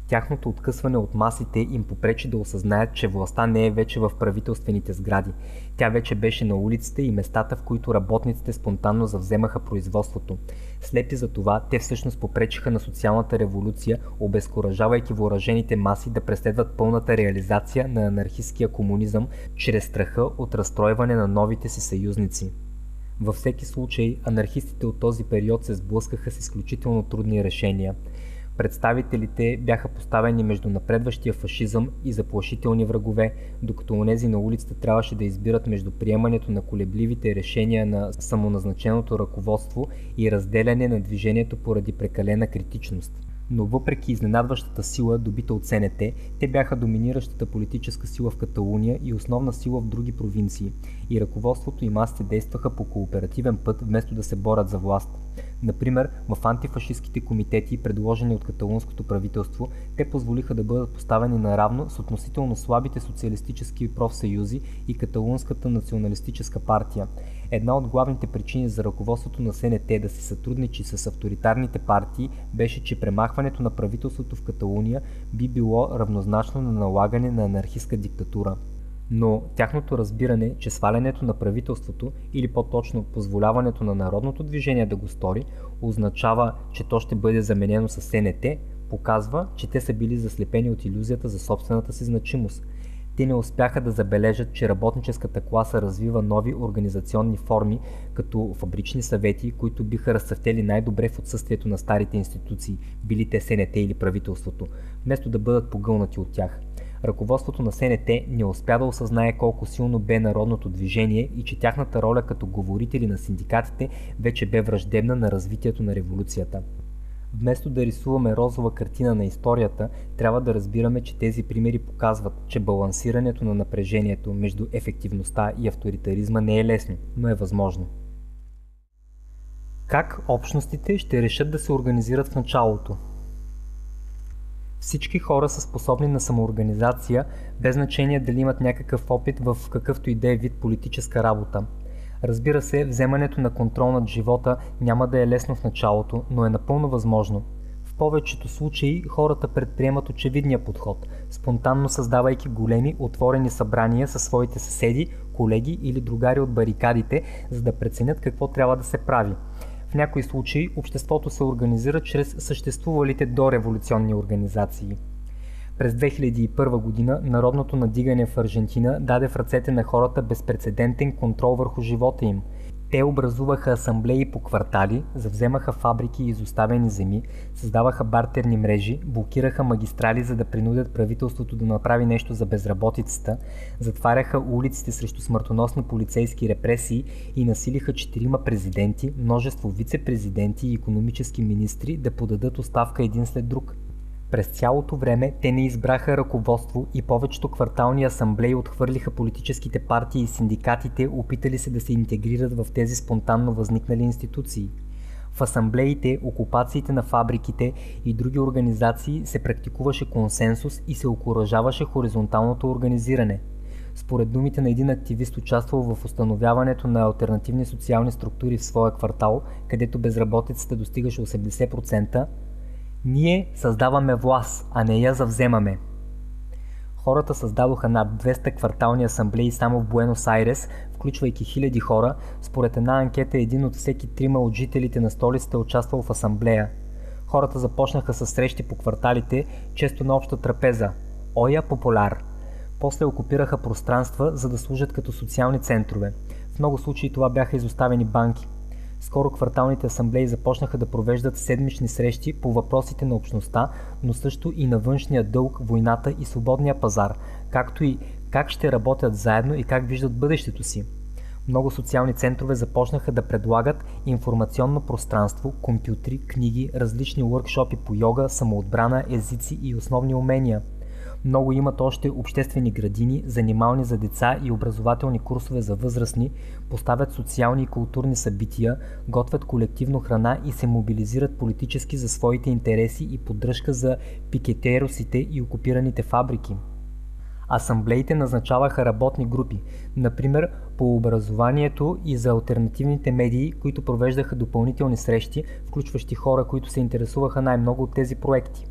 Тяхното откъсване от масите им попречи да осъзнаят, че властта не е вече в правителствените сгради. Тя вече беше на улиците и местата, в които работниците спонтанно завземаха производството. Слепи за това, те всъщност попречиха на социалната революция, обезкуражавайки въоръжените маси да преследват пълната реализация на анархистския комунизъм чрез страха от разстройване на новите си съюзници. Във всеки случай, анархистите от този период се сблъскаха с изключително трудни решения. Представителите бяха поставени между напредващия фашизъм и заплашителни врагове, докато онези на улицата трябваше да избират между приемането на колебливите решения на самоназначеното ръководство и разделяне на движението поради прекалена критичност. Но въпреки изненадващата сила, добита от СНТ, те бяха доминиращата политическа сила в Каталуния и основна сила в други провинции, и ръководството и масите действаха по кооперативен път, вместо да се борят за власт. Например, в антифашистските комитети, предложени от каталунското правителство, те позволиха да бъдат поставени наравно с относително слабите социалистически профсъюзи и каталунската националистическа партия. Една от главните причини за ръководството на СНТ да се сътрудничи с авторитарните партии беше, че премахването на правителството в Каталуния би било равнозначно на налагане на анархистка диктатура. Но тяхното разбиране, че свалянето на правителството, или по-точно позволяването на народното движение да го стори, означава, че то ще бъде заменено с СНТ, показва, че те са били заслепени от илюзията за собствената си значимост. Те не успяха да забележат, че работническата класа развива нови организационни форми, като фабрични съвети, които биха разцъфтели най-добре в отсъствието на старите институции, били те СНТ или правителството, вместо да бъдат погълнати от тях. Ръководството на СНТ не успя да осъзнае колко силно бе народното движение и че тяхната роля като говорители на синдикатите вече бе враждебна на развитието на революцията. Вместо да рисуваме розова картина на историята, трябва да разбираме, че тези примери показват, че балансирането на напрежението между ефективността и авторитаризма не е лесно, но е възможно. Как общностите ще решат да се организират в началото? Всички хора са способни на самоорганизация, без значение дали имат някакъв опит в какъвто и да е вид политическа работа. Разбира се, вземането на контрол над живота няма да е лесно в началото, но е напълно възможно. В повечето случаи хората предприемат очевидния подход, спонтанно създавайки големи отворени събрания със своите съседи, колеги или другари от барикадите, за да преценят какво трябва да се прави. В някои случаи обществото се организира чрез съществувалите дореволюционни организации. През 2001 година народното надигане в Аржентина даде в ръцете на хората безпрецедентен контрол върху живота им. Те образуваха асамблеи по квартали, завземаха фабрики и изоставени земи, създаваха бартерни мрежи, блокираха магистрали, за да принудят правителството да направи нещо за безработицата, затваряха улиците срещу смъртоносни полицейски репресии и насилиха 4 президенти, множество вице-президенти и икономически министри да подадат оставка един след друг. През цялото време те не избраха ръководство и повечето квартални асамблеи отхвърлиха политическите партии и синдикатите, опитали се да се интегрират в тези спонтанно възникнали институции. В асамблеите, окупациите на фабриките и други организации се практикуваше консенсус и се окуражаваше хоризонталното организиране. Според думите на един активист, участвал в установяването на алтернативни социални структури в своя квартал, където безработицата достигаше 80%, ние създаваме власт, а не я завземаме. Хората създадоха над 200 квартални асамблеи само в Буенос Айрес, включвайки хиляди хора. Според една анкета, един от всеки 3 от жителите на столицата е участвал в асамблея. Хората започнаха с срещи по кварталите, често на обща трапеза – Оя Популяр. После окупираха пространства, за да служат като социални центрове. В много случаи това бяха изоставени банки. Скоро кварталните асамблеи започнаха да провеждат седмични срещи по въпросите на общността, но също и на външния дълг, войната и свободния пазар, както и как ще работят заедно и как виждат бъдещето си. Много социални центрове започнаха да предлагат информационно пространство, компютри, книги, различни уъркшопи по йога, самоотбрана, езици и основни умения. Много имат още обществени градини, занимални за деца и образователни курсове за възрастни, поставят социални и културни събития, готвят колективно храна и се мобилизират политически за своите интереси и поддръжка за пикетеросите и окупираните фабрики. Асамблеите назначаваха работни групи, например по образованието и за алтернативните медии, които провеждаха допълнителни срещи, включващи хора, които се интересуваха най-много от тези проекти.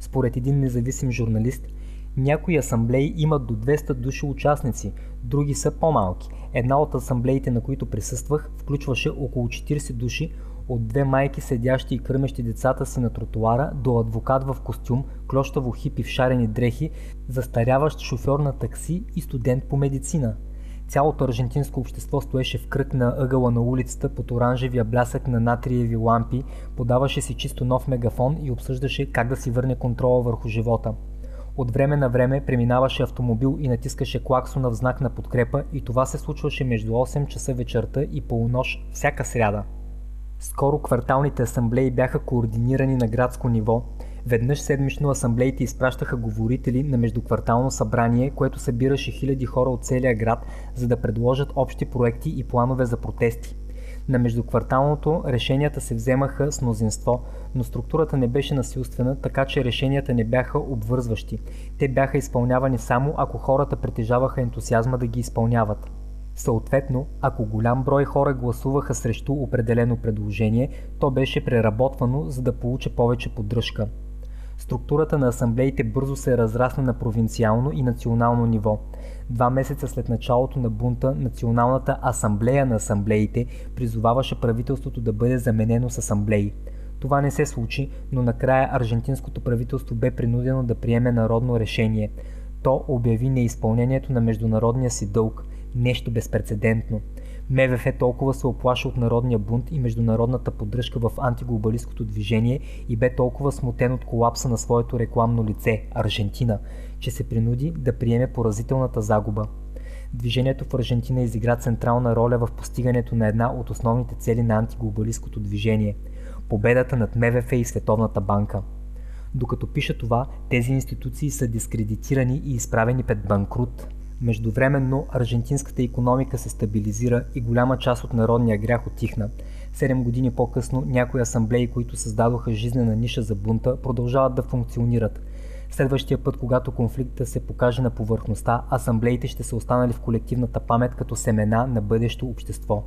Според един независим журналист, някои асамблеи имат до 200 души участници, други са по-малки. Една от асамблеите, на които присъствах, включваше около 40 души, от две майки седящи и кърмещи децата си на тротуара до адвокат в костюм, клощаво хипи в шарени дрехи, застаряващ шофьор на такси и студент по медицина. Цялото аржентинско общество стоеше в кръг на ъгъла на улицата под оранжевия блясък на натриеви лампи, подаваше си чисто нов мегафон и обсъждаше как да си върне контрола върху живота. От време на време преминаваше автомобил и натискаше клаксона в знак на подкрепа и това се случваше между 8 часа вечерта и полунощ всяка сряда. Скоро кварталните асамблеи бяха координирани на градско ниво. Веднъж седмично асамблеите изпращаха говорители на междуквартално събрание, което събираше хиляди хора от целия град, за да предложат общи проекти и планове за протести. На междукварталното решенията се вземаха с мнозинство, но структурата не беше насилствена, така че решенията не бяха обвързващи. Те бяха изпълнявани само ако хората притежаваха ентусиазма да ги изпълняват. Съответно, ако голям брой хора гласуваха срещу определено предложение, то беше преработвано, за да получи повече поддръжка. Структурата на асамблеите бързо се разрасна на провинциално и национално ниво. 2 месеца след началото на бунта, Националната асамблея на асамблеите призоваваше правителството да бъде заменено с асамблеи. Това не се случи, но накрая аржентинското правителство бе принудено да приеме народно решение. То обяви неизпълнението на международния си дълг. Нещо безпрецедентно. МВФ толкова се оплаши от народния бунт и международната поддръжка в антиглобалисткото движение и бе толкова смутен от колапса на своето рекламно лице – Аржентина, че се принуди да приеме поразителната загуба. Движението в Аржентина изигра централна роля в постигането на една от основните цели на антиглобалисткото движение – победата над МВФ и Световната банка. Докато пиша това, тези институции са дискредитирани и изправени пред банкрут. Междувременно аржентинската икономика се стабилизира и голяма част от народния грях отихна. 7 години по-късно някои асамблеи, които създадоха жизнена ниша за бунта, продължават да функционират. Следващия път, когато конфликтът се покаже на повърхността, асамблеите ще са останали в колективната памет като семена на бъдещо общество.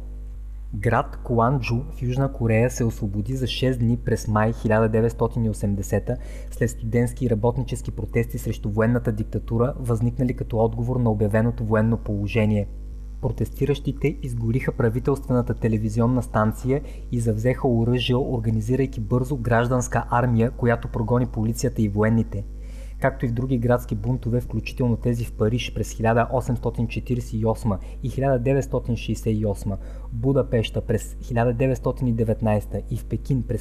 Град Куанджу в Южна Корея се освободи за 6 дни през май 1980 след студентски и работнически протести срещу военната диктатура, възникнали като отговор на обявеното военно положение. Протестиращите изгориха правителствената телевизионна станция и завзеха оръжие, организирайки бързо гражданска армия, която прогони полицията и военните. Както и в други градски бунтове, включително тези в Париж през 1848 и 1968, Будапеща през 1919 и в Пекин през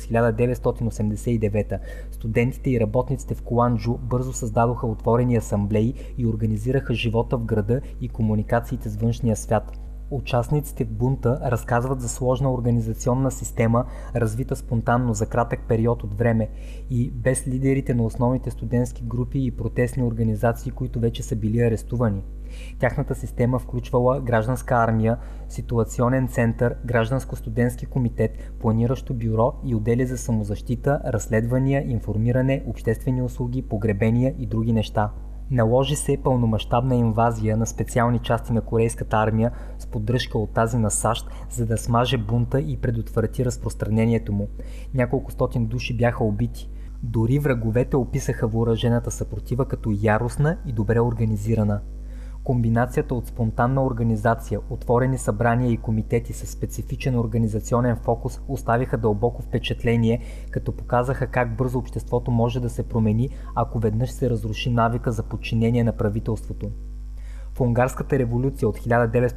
1989, студентите и работниците в Куанджу бързо създадоха отворени асамблеи и организираха живота в града и комуникациите с външния свят. Участниците в бунта разказват за сложна организационна система, развита спонтанно за кратък период от време и без лидерите на основните студентски групи и протестни организации, които вече са били арестувани. Тяхната система включвала гражданска армия, ситуационен център, гражданско-студентски комитет, планиращо бюро и отдели за самозащита, разследвания, информиране, обществени услуги, погребения и други неща. Наложи се пълномащабна инвазия на специални части на корейската армия с поддръжка от тази на САЩ, за да смаже бунта и предотврати разпространението му. Няколко стотин души бяха убити. Дори враговете описаха въоръжената съпротива като яростна и добре организирана. Комбинацията от спонтанна организация, отворени събрания и комитети със специфичен организационен фокус оставиха дълбоко впечатление, като показаха как бързо обществото може да се промени, ако веднъж се разруши навика за подчинение на правителството. В Унгарската революция от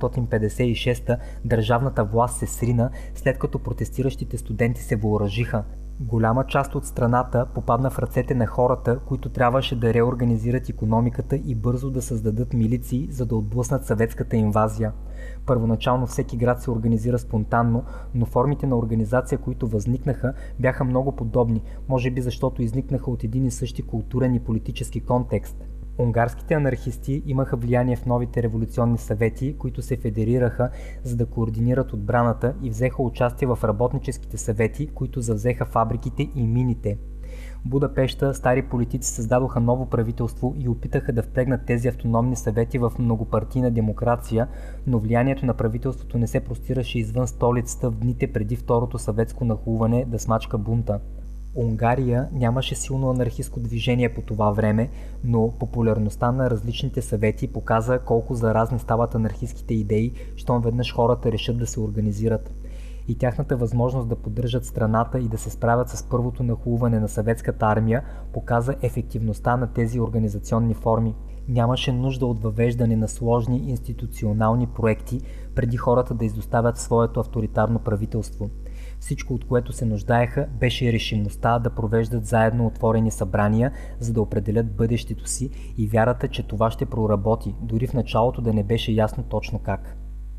1956 държавната власт се срина, след като протестиращите студенти се въоръжиха. Голяма част от страната попадна в ръцете на хората, които трябваше да реорганизират икономиката и бързо да създадат милиции, за да отблъснат съветската инвазия. Първоначално всеки град се организира спонтанно, но формите на организация, които възникнаха, бяха много подобни, може би защото изникнаха от един и същи културен и политически контекст. Унгарските анархисти имаха влияние в новите революционни съвети, които се федерираха, за да координират отбраната и взеха участие в работническите съвети, които завзеха фабриките и мините. В Будапеща стари политици създадоха ново правителство и опитаха да впрегнат тези автономни съвети в многопартийна демокрация, но влиянието на правителството не се простираше извън столицата в дните преди второто съветско нахлуване да смачка бунта. Унгария нямаше силно анархистко движение по това време, но популярността на различните съвети показа колко заразни стават анархистските идеи, щом веднъж хората решат да се организират. И тяхната възможност да поддържат страната и да се справят с първото нахлуване на съветската армия показа ефективността на тези организационни форми. Нямаше нужда от въвеждане на сложни институционални проекти, преди хората да изоставят своето авторитарно правителство. Всичко, от което се нуждаеха, беше решимостта да провеждат заедно отворени събрания, за да определят бъдещето си и вярата, че това ще проработи, дори в началото да не беше ясно точно как.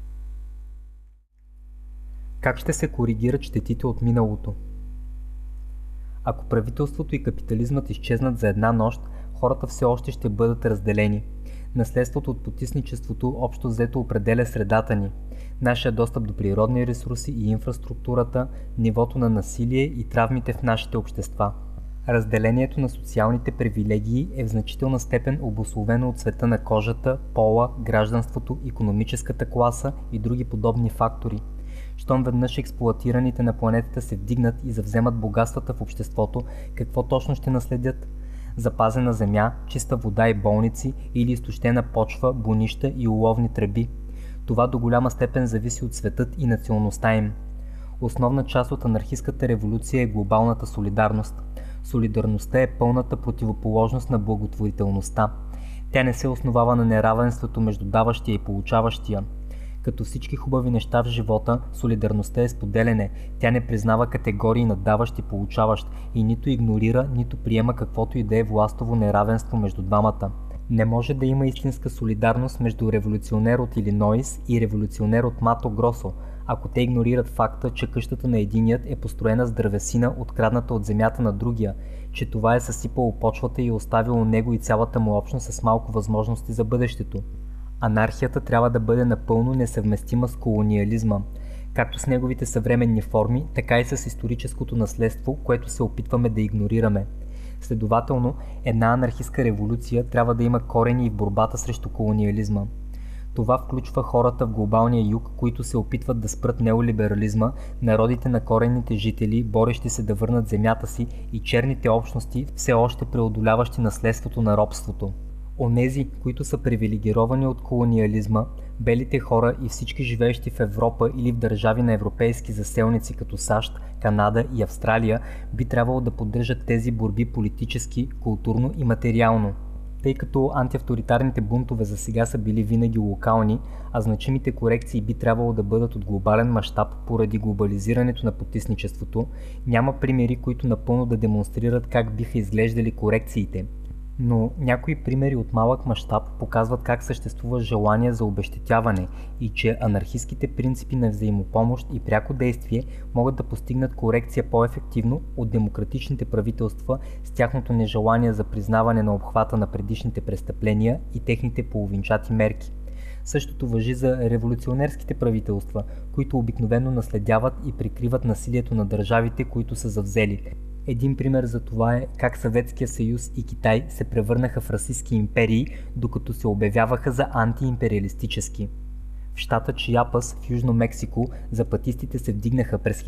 Как ще се коригират щетите от миналото? Ако правителството и капитализмът изчезнат за една нощ, хората все още ще бъдат разделени. Наследството от потисничеството общо взето определя средата ни. Нашия достъп до природни ресурси и инфраструктурата, нивото на насилие и травмите в нашите общества. Разделението на социалните привилегии е в значителна степен обусловено от цвета на кожата, пола, гражданството, икономическата класа и други подобни фактори. Щом веднъж експлоатираните на планетата се вдигнат и завземат богатствата в обществото, какво точно ще наследят? Запазена земя, чиста вода и болници или изтощена почва, бунища и уловни тръби. Това до голяма степен зависи от светът и националността им. Основна част от анархистката революция е глобалната солидарност. Солидарността е пълната противоположност на благотворителността. Тя не се основава на неравенството между даващия и получаващия. Като всички хубави неща в живота, солидарността е споделяне. Тя не признава категории на даващ и получаващ и нито игнорира, нито приема каквото и да е властово неравенство между двамата. Не може да има истинска солидарност между революционер от Илинойс и революционер от Мато Гросо, ако те игнорират факта, че къщата на единият е построена с дървесина, открадната от земята на другия, че това е съсипало почвата и е оставило него и цялата му общност с малко възможности за бъдещето. Анархията трябва да бъде напълно несъвместима с колониализма, както с неговите съвременни форми, така и с историческото наследство, което се опитваме да игнорираме. Следователно, една анархистка революция трябва да има корени и в борбата срещу колониализма. Това включва хората в глобалния юг, които се опитват да спрат неолиберализма, народите на коренните жители, борещи се да върнат земята си, и черните общности, все още преодоляващи наследството на робството. Онези, които са привилегировани от колониализма, белите хора и всички живеещи в Европа или в държави на европейски заселници като САЩ, Канада и Австралия, би трябвало да поддържат тези борби политически, културно и материално. Тъй като антиавторитарните бунтове за сега са били винаги локални, а значимите корекции би трябвало да бъдат от глобален мащаб поради глобализирането на потисничеството, няма примери, които напълно да демонстрират как биха изглеждали корекциите. Но някои примери от малък мащаб показват как съществува желание за обезщетяване и че анархистските принципи на взаимопомощ и пряко действие могат да постигнат корекция по-ефективно от демократичните правителства с тяхното нежелание за признаване на обхвата на предишните престъпления и техните половинчати мерки. Същото важи за революционерските правителства, които обикновено наследяват и прикриват насилието на държавите, които са завзели. Един пример за това е как Съветския съюз и Китай се превърнаха в расистки империи, докато се обявяваха за антиимпериалистически. В щата Чиапас в Южно Мексико запатистите се вдигнаха през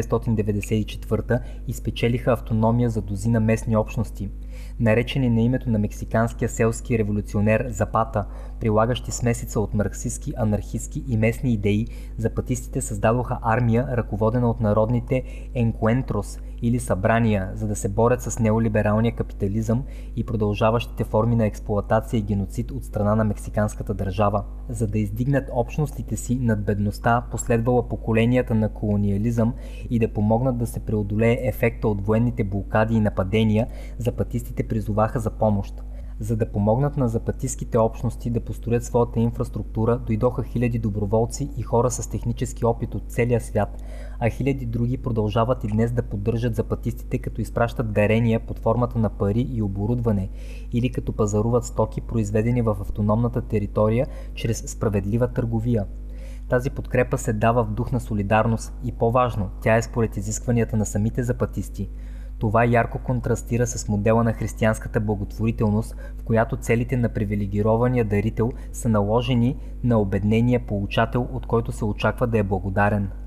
1994 и спечелиха автономия за дозина местни общности. Наречени на името на мексиканския селски революционер Запата, прилагащи смесица от марксистски, анархистски и местни идеи, запатистите създадоха армия, ръководена от народните енкуентрос или събрания, за да се борят с неолибералния капитализъм и продължаващите форми на експлоатация и геноцид от страна на мексиканската държава. За да издигнат общностите си над бедността, последвала поколенията на колониализъм, и да помогнат да се преодолее ефекта от военните блокади и нападения, запатистите призоваха за помощ. За да помогнат на запатистките общности да построят своята инфраструктура, дойдоха хиляди доброволци и хора с технически опит от целия свят, а хиляди други продължават и днес да поддържат запатистите, като изпращат дарения под формата на пари и оборудване, или като пазаруват стоки, произведени в автономната територия, чрез справедлива търговия. Тази подкрепа се дава в дух на солидарност и, по-важно, тя е според изискванията на самите запатисти. Това ярко контрастира с модела на християнската благотворителност, в която целите на привилегирования дарител са наложени на обеднения получател, от който се очаква да е благодарен.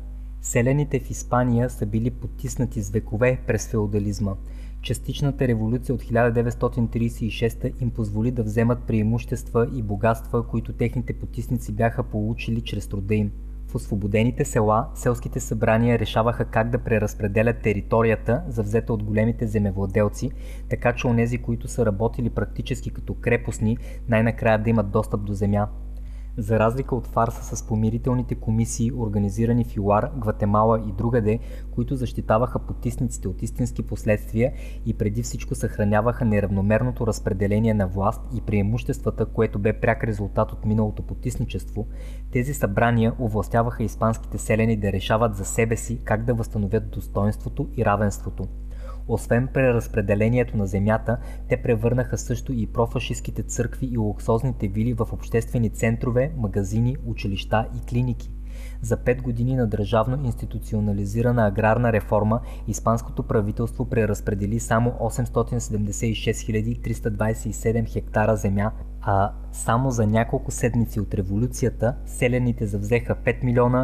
Селяните в Испания са били потиснати с векове през феодализма. Частичната революция от 1936 им позволи да вземат преимущества и богатства, които техните потисници бяха получили чрез труда им. В освободените села, селските събрания решаваха как да преразпределят територията, завзета от големите земевладелци, така че онези, които са работили практически като крепостни, най-накрая да имат достъп до земя. За разлика от фарса с помирителните комисии, организирани в ЮАР, Гватемала и другаде, които защитаваха потисниците от истински последствия и преди всичко съхраняваха неравномерното разпределение на власт и преимуществата, което бе пряк резултат от миналото потисничество, тези събрания овластяваха испанските селяни да решават за себе си как да възстановят достоинството и равенството. Освен преразпределението на земята, те превърнаха също и профашистките църкви и луксозните вили в обществени центрове, магазини, училища и клиники. За 5 години на държавно институционализирана аграрна реформа, испанското правителство преразпредели само 876 327 хектара земя, а само за няколко седмици от революцията селяните завзеха 5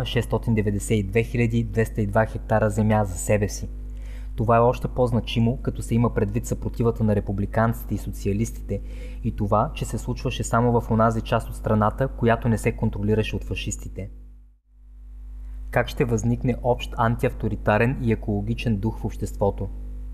692 202 хектара земя за себе си. Това е още по-значимо, като се има предвид съпротивата на републиканците и социалистите и това, че се случваше само в онази част от страната, която не се контролираше от фашистите. Как ще възникне общ антиавторитарен и екологичен дух в обществото?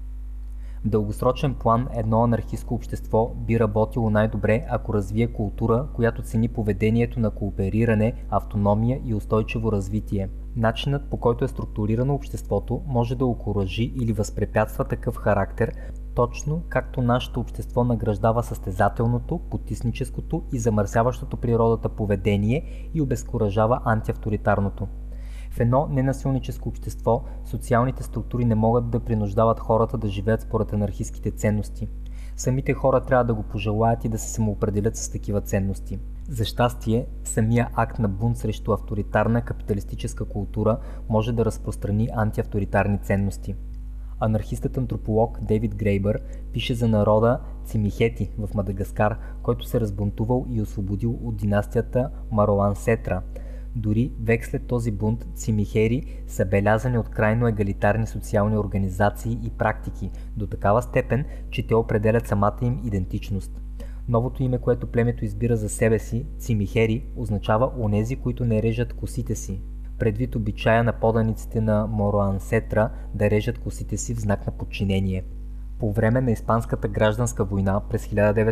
В дългосрочен план едно анархистско общество би работило най-добре, ако развие култура, която цени поведението на коопериране, автономия и устойчиво развитие. Начинът, по който е структурирано обществото, може да окуражи или възпрепятства такъв характер, точно както нашето общество награждава състезателното, потисническото и замърсяващото природата поведение и обезкуражава антиавторитарното. В едно ненасилническо общество социалните структури не могат да принуждават хората да живеят според анархистските ценности. Самите хора трябва да го пожелаят и да се самоопределят с такива ценности. За щастие, самия акт на бунт срещу авторитарна капиталистическа култура може да разпространи антиавторитарни ценности. Анархистът-антрополог Дейвид Грейбър пише за народа Цимихети в Мадагаскар, който се разбунтувал и освободил от династията Мароан-Сетра. Дори век след този бунт цимихери са белязани от крайно егалитарни социални организации и практики, до такава степен, че те определят самата им идентичност. Новото име, което племето избира за себе си, цимихери, означава онези, които не режат косите си, предвид обичая на поданиците на Мороансетра да режат косите си в знак на подчинение. По време на Испанската гражданска война през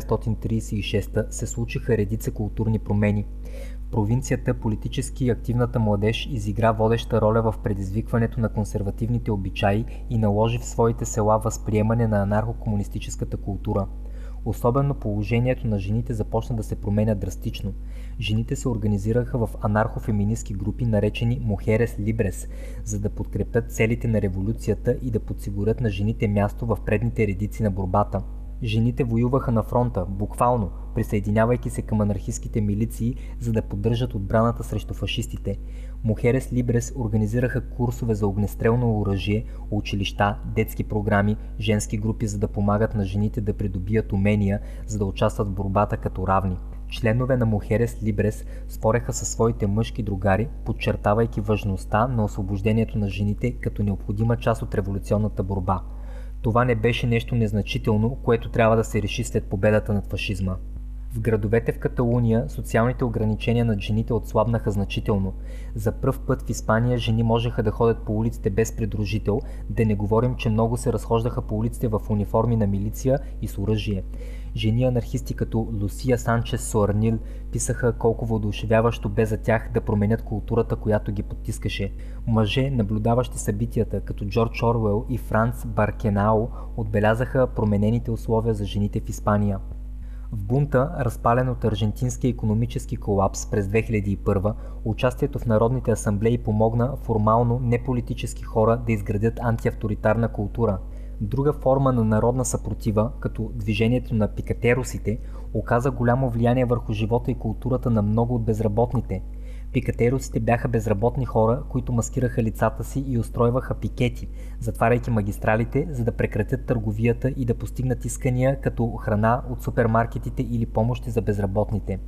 1936 се случиха редица културни промени. В провинцията политически активната младеж изигра водеща роля в предизвикването на консервативните обичаи и наложи в своите села възприемане на анархо-комунистическата култура. Особено положението на жените започна да се променя драстично. Жените се организираха в анархофеминистки групи, наречени Мухерес Либрес, за да подкрепят целите на революцията и да подсигурят на жените място в предните редици на борбата. Жените воюваха на фронта, буквално, присъединявайки се към анархистските милиции, за да поддържат отбраната срещу фашистите. Мухерес Либрес организираха курсове за огнестрелно оръжие, училища, детски програми, женски групи, за да помагат на жените да придобият умения, за да участват в борбата като равни. Членове на Мухерес Либрес спореха със своите мъжки другари, подчертавайки важността на освобождението на жените като необходима част от революционната борба. Това не беше нещо незначително, което трябва да се реши след победата над фашизма. В градовете в Каталуния социалните ограничения над жените отслабнаха значително. За пръв път в Испания жени можеха да ходят по улиците без придружител, да не говорим, че много се разхождаха по улиците в униформи на милиция и с оръжие. Жени анархисти като Лусия Санчес Соарнил писаха колко въодушевяващо бе за тях да променят културата, която ги потискаше. Мъже, наблюдаващи събитията като Джордж Оруел и Франц Баркенао, отбелязаха променените условия за жените в Испания. В бунта, разпален от аржентинския икономически колапс през 2001, участието в народните асамблеи помогна формално неполитически хора да изградят антиавторитарна култура. Друга форма на народна съпротива, като движението на пикатеросите, оказа голямо влияние върху живота и културата на много от безработните. Пикатеросите бяха безработни хора, които маскираха лицата си и устройваха пикети, затваряйки магистралите, за да прекратят търговията и да постигнат искания като храна от супермаркетите или помощи за безработните.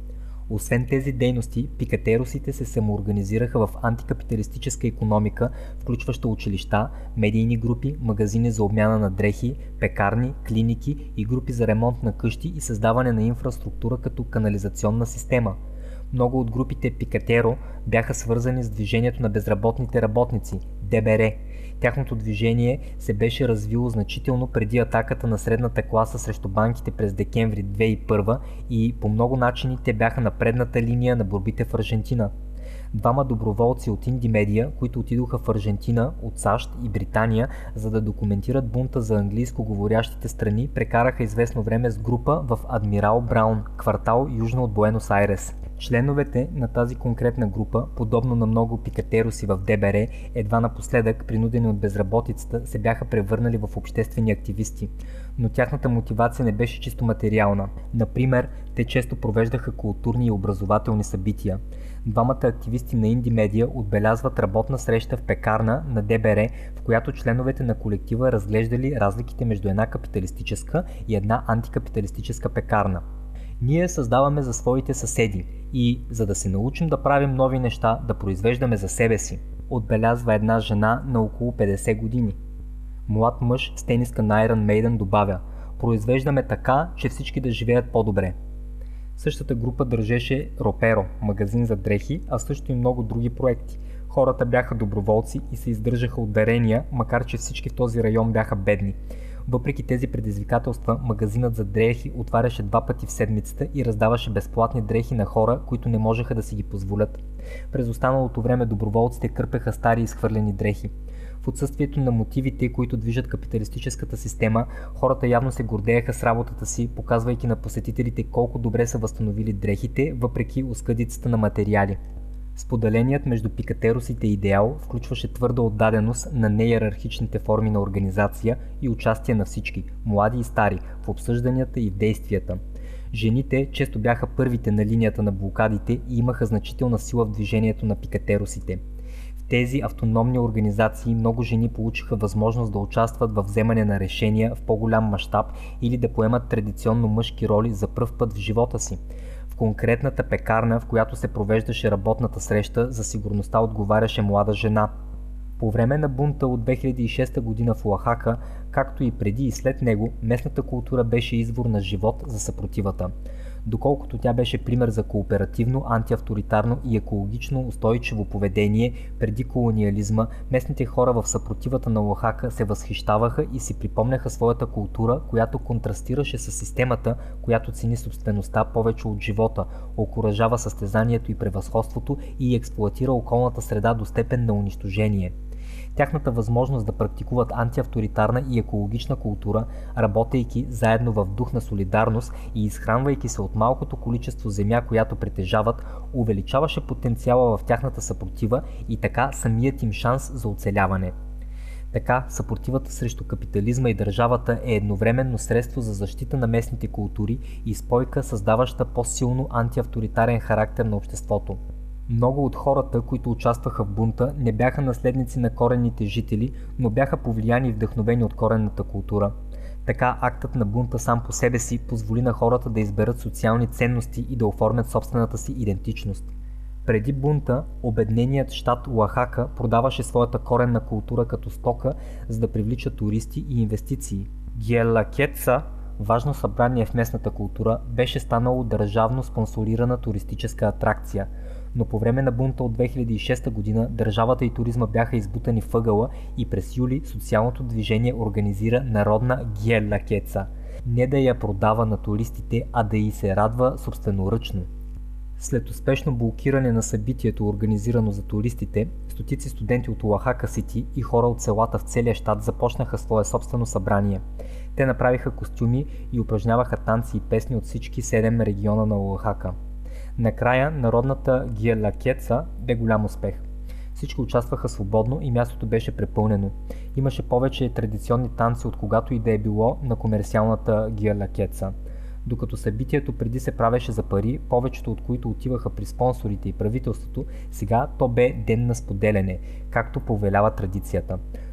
Освен тези дейности, пикатеросите се самоорганизираха в антикапиталистическа икономика, включваща училища, медийни групи, магазини за обмяна на дрехи, пекарни, клиники и групи за ремонт на къщи и създаване на инфраструктура като канализационна система. Много от групите Пикатеро бяха свързани с движението на безработните работници – ДБР. Тяхното движение се беше развило значително преди атаката на средната класа срещу банките през декември 2001 и по много начини те бяха на предната линия на борбите в Аржентина. Двама доброволци от Инди Медия, които отидоха в Аржентина от САЩ и Британия, за да документират бунта за английско говорящите страни, прекараха известно време с група в Адмирал Браун, квартал южно от Буенос Айрес. Членовете на тази конкретна група, подобно на много пикатероси в ДБР, едва напоследък, принудени от безработицата, се бяха превърнали в обществени активисти. Но тяхната мотивация не беше чисто материална. Например, те често провеждаха културни и образователни събития. Двамата активисти на Инди Медия отбелязват работна среща в пекарна на ДБР, в която членовете на колектива разглеждали разликите между една капиталистическа и една антикапиталистическа пекарна. Ние създаваме за своите съседи и, за да се научим да правим нови неща, да произвеждаме за себе си, отбелязва една жена на около 50 години. Млад мъж с тениска на Iron Maiden добавя: произвеждаме така, че всички да живеят по-добре. Същата група държеше Роперо, магазин за дрехи, а също и много други проекти. Хората бяха доброволци и се издържаха от дарения, макар че всички в този район бяха бедни. Въпреки тези предизвикателства, магазинът за дрехи отваряше 2 пъти в седмицата и раздаваше безплатни дрехи на хора, които не можеха да си ги позволят. През останалото време доброволците кърпеха стари изхвърлени дрехи. В отсъствието на мотивите, които движат капиталистическата система, хората явно се гордееха с работата си, показвайки на посетителите колко добре са възстановили дрехите, въпреки оскъдицата на материали. Споделеният между пикатеросите идеал включваше твърда отдаденост на неиерархичните форми на организация и участие на всички, млади и стари, в обсъжданията и в действията. Жените често бяха първите на линията на блокадите и имаха значителна сила в движението на пикатеросите. В тези автономни организации много жени получиха възможност да участват във вземане на решения в по-голям мащаб или да поемат традиционно мъжки роли за пръв път в живота си. В конкретната пекарна, в която се провеждаше работната среща, за сигурността отговаряше млада жена. По време на бунта от 2006 година в Оахака, както и преди и след него, местната култура беше извор на живот за съпротивата. Доколкото тя беше пример за кооперативно, антиавторитарно и екологично устойчиво поведение преди колониализма, местните хора в съпротивата на Оахака се възхищаваха и си припомняха своята култура, която контрастираше с системата, която цени собствеността повече от живота, окуражава състезанието и превъзходството и експлоатира околната среда до степен на унищожение. Тяхната възможност да практикуват антиавторитарна и екологична култура, работейки заедно в дух на солидарност и изхранвайки се от малкото количество земя, която притежават, увеличаваше потенциала в тяхната съпротива и така самият им шанс за оцеляване. Така, съпротивата срещу капитализма и държавата е едновременно средство за защита на местните култури и спойка, създаваща по-силно антиавторитарен характер на обществото. Много от хората, които участваха в бунта, не бяха наследници на коренните жители, но бяха повлияни и вдъхновени от коренната култура. Така актът на бунта сам по себе си позволи на хората да изберат социални ценности и да оформят собствената си идентичност. Преди бунта, обедненият щат Оахака продаваше своята коренна култура като стока, за да привлича туристи и инвестиции. Гиелакетса, важно събрание в местната култура, беше станало държавно спонсорирана туристическа атракция. Но по време на бунта от 2006 година държавата и туризма бяха избутани въгъла и през юли социалното движение организира народна гиелакеца. Не да я продава на туристите, а да й се радва собственоръчно. След успешно блокиране на събитието, организирано за туристите, стотици студенти от Оахака Сити и хора от селата в целия щат започнаха свое собствено събрание. Те направиха костюми и упражняваха танци и песни от всички 7 региона на Оахака. Накрая народната гиелакеца бе голям успех. Всички участваха свободно и мястото беше препълнено. Имаше повече традиционни танци от когато и да е било на комерциалната гиелакеца. Докато събитието преди се правеше за пари, повечето от които отиваха при спонсорите и правителството, сега то бе ден на споделяне, както повелява традицията.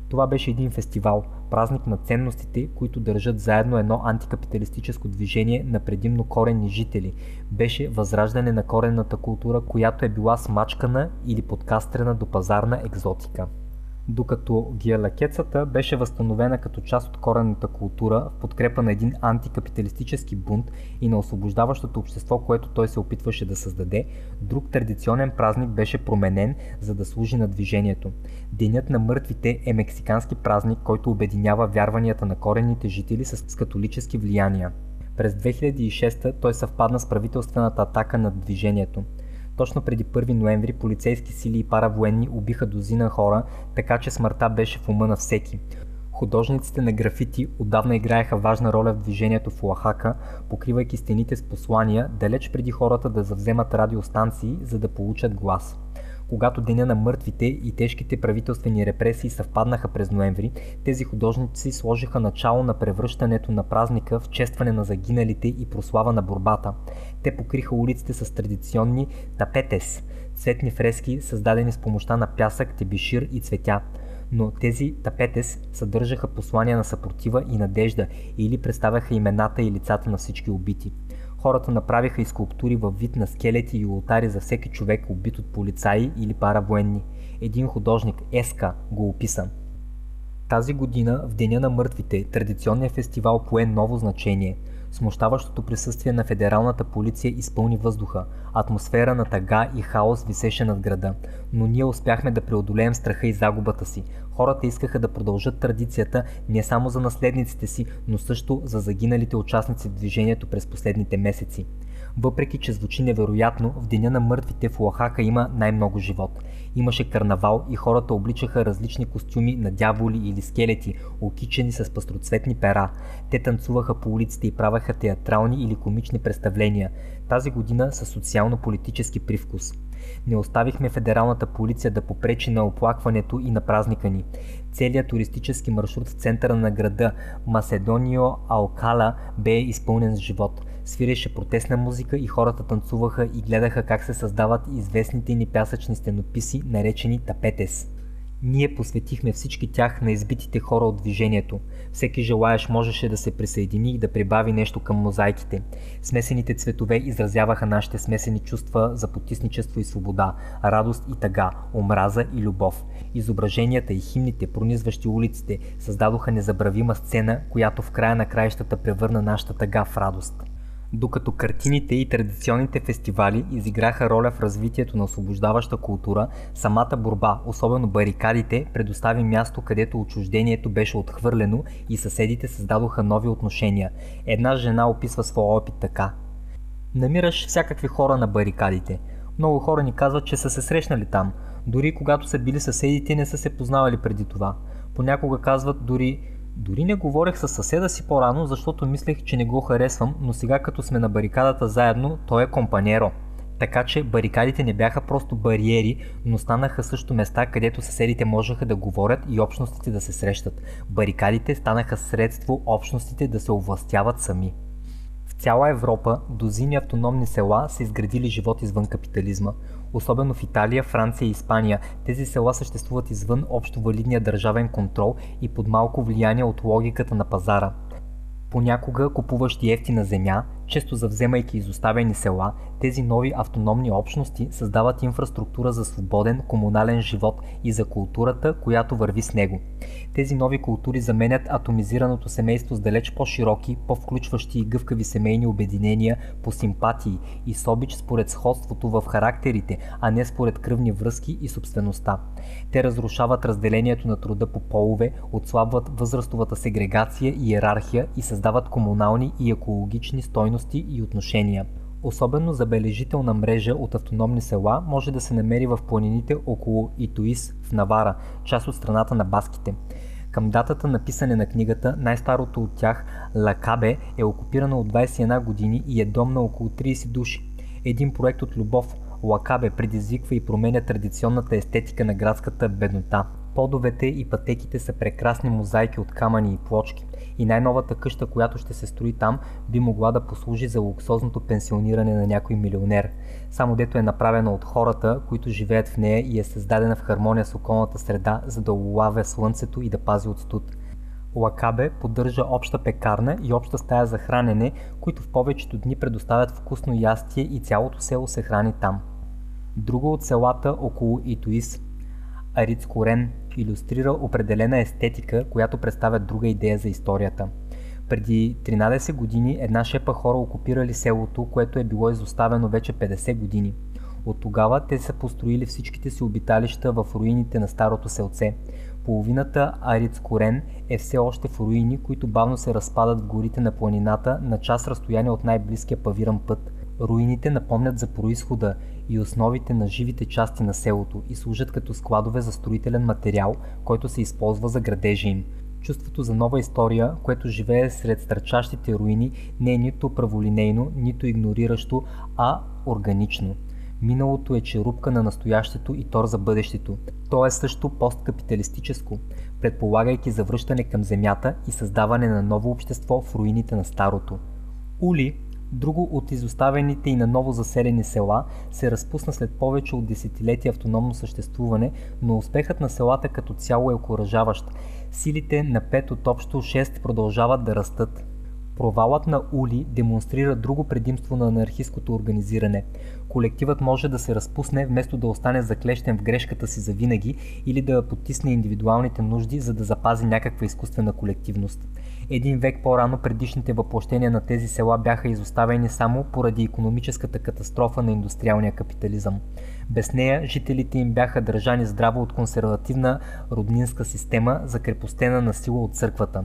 Това беше един фестивал, празник на ценностите, които държат заедно едно антикапиталистическо движение на предимно коренни жители. Беше възраждане на коренната култура, която е била смачкана или подкастрена до пазарна екзотика. Докато гиалакецата беше възстановена като част от коренната култура в подкрепа на един антикапиталистически бунт и на освобождаващото общество, което той се опитваше да създаде, друг традиционен празник беше променен, за да служи на движението. Денят на мъртвите е мексикански празник, който обединява вярванията на коренните жители с католически влияния. През 2006 той съвпадна с правителствената атака над движението. Точно преди 1 ноември полицейски сили и паравоенни убиха дозина хора, така че смъртта беше в ума на всеки. Художниците на графити отдавна играеха важна роля в движението в Оахака, покривайки стените с послания, далеч преди хората да завземат радиостанции, за да получат глас. Когато Деня на мъртвите и тежките правителствени репресии съвпаднаха през ноември, тези художници сложиха начало на превръщането на празника в честване на загиналите и прослава на борбата. Те покриха улиците с традиционни тапетес, цветни фрески, създадени с помощта на пясък, тебешир и цветя. Но тези тапетес съдържаха послания на съпротива и надежда или представяха имената и лицата на всички убити. Хората направиха и скулптури във вид на скелети и олтари за всеки човек, убит от полицаи или паравоенни. Един художник, Еска, го описа. Тази година, в Деня на мъртвите, традиционният фестивал пое ново значение. Смущаващото присъствие на федералната полиция изпълни въздуха. Атмосфера на тъга и хаос висеше над града. Но ние успяхме да преодолеем страха и загубата си. Хората искаха да продължат традицията не само за наследниците си, но също за загиналите участници в движението през последните месеци. Въпреки че звучи невероятно, в Деня на мъртвите в Оахака има най-много живот. Имаше карнавал и хората обличаха различни костюми на дяволи или скелети, окичени с пастроцветни пера. Те танцуваха по улиците и правеха театрални или комични представления. Тази година със социално-политически привкус. Не оставихме федералната полиция да попречи на оплакването и на празника ни. Целият туристически маршрут в центъра на града Маседонио Алкала бе изпълнен с живот. Свиреше протестна музика и хората танцуваха и гледаха как се създават известните ни пясъчни стенописи, наречени тапетес. Ние посветихме всички тях на избитите хора от движението. Всеки желаещ можеше да се присъедини и да прибави нещо към мозайките. Смесените цветове изразяваха нашите смесени чувства за потисничество и свобода, радост и тъга, омраза и любов. Изображенията и химните, пронизващи улиците, създадоха незабравима сцена, която в края на краищата превърна нашата тъга в радост. Докато картините и традиционните фестивали изиграха роля в развитието на освобождаваща култура, самата борба, особено барикадите, предостави място, където отчуждението беше отхвърлено и съседите създадоха нови отношения. Една жена описва своя опит така: намираш всякакви хора на барикадите. Много хора ни казват, че са се срещнали там. Дори когато са били съседите, не са се познавали преди това. Понякога казват Дори не говорех с съседа си по-рано, защото мислех, че не го харесвам, но сега като сме на барикадата заедно, той е компаньеро. Така че барикадите не бяха просто бариери, но станаха също места, където съседите можеха да говорят и общностите да се срещат. Барикадите станаха средство общностите да се овластяват сами. В цяла Европа дозини автономни села са изградили живот извън капитализма. Особено в Италия, Франция и Испания, тези села съществуват извън общо валидния държавен контрол и под малко влияние от логиката на пазара. Понякога, купуващи евтина земя, често завземайки изоставени села, тези нови автономни общности създават инфраструктура за свободен комунален живот и за културата, която върви с него. Тези нови култури заменят атомизираното семейство с далеч по-широки, по-включващи и гъвкави семейни обединения по симпатии и с обич според сходството в характерите, а не според кръвни връзки и собствеността. Те разрушават разделението на труда по полове, отслабват възрастовата сегрегация и иерархия и създават комунални и екологични стойности и отношения. Особено забележителна мрежа от автономни села може да се намери в планините около Итуис в Навара, част от страната на баските. Към датата на писане на книгата, най-старото от тях, Лакабе, е окупирано от 21 години и е дом на около 30 души. Един проект от любов, Лакабе, предизвиква и променя традиционната естетика на градската беднота. Подовете и пътеките са прекрасни мозайки от камъни и плочки и най-новата къща, която ще се строи там, би могла да послужи за луксозното пенсиониране на някой милионер, само дето е направена от хората, които живеят в нея и е създадена в хармония с околната среда, за да улавя слънцето и да пази от студ. Лакабе поддържа обща пекарна и обща стая за хранене, които в повечето дни предоставят вкусно ястие и цялото село се храни там. Друго от селата около Итуис, Арицкорен, илюстрира определена естетика, която представя друга идея за историята. Преди 13 години една шепа хора окупирали селото, което е било изоставено вече 50 години. От тогава те са построили всичките си обиталища в руините на старото селце. Половината Арицкорен е все още в руини, които бавно се разпадат в горите на планината на час разстояние от най-близкия павиран път. Руините напомнят за произхода и основите на живите части на селото и служат като складове за строителен материал, който се използва за градежи им. Чувството за нова история, което живее сред стърчащите руини, не е нито праволинейно, нито игнориращо, а органично. Миналото е черупка на настоящето и тор за бъдещето. То е също посткапиталистическо, предполагайки завръщане към земята и създаване на ново общество в руините на старото. Ули, друго от изоставените и наново заселени села, се разпусна след повече от десетилетия автономно съществуване, но успехът на селата като цяло е окуражаващ. Силите на 5 от общо 6 продължават да растат. Провалът на Ули демонстрира друго предимство на анархистското организиране. Колективът може да се разпусне вместо да остане заклещен в грешката си завинаги или да потисне индивидуалните нужди, за да запази някаква изкуствена колективност. Един век по-рано предишните въплъщения на тези села бяха изоставени само поради икономическата катастрофа на индустриалния капитализъм. Без нея жителите им бяха държани здраво от консервативна роднинска система, закрепостена на сила от църквата.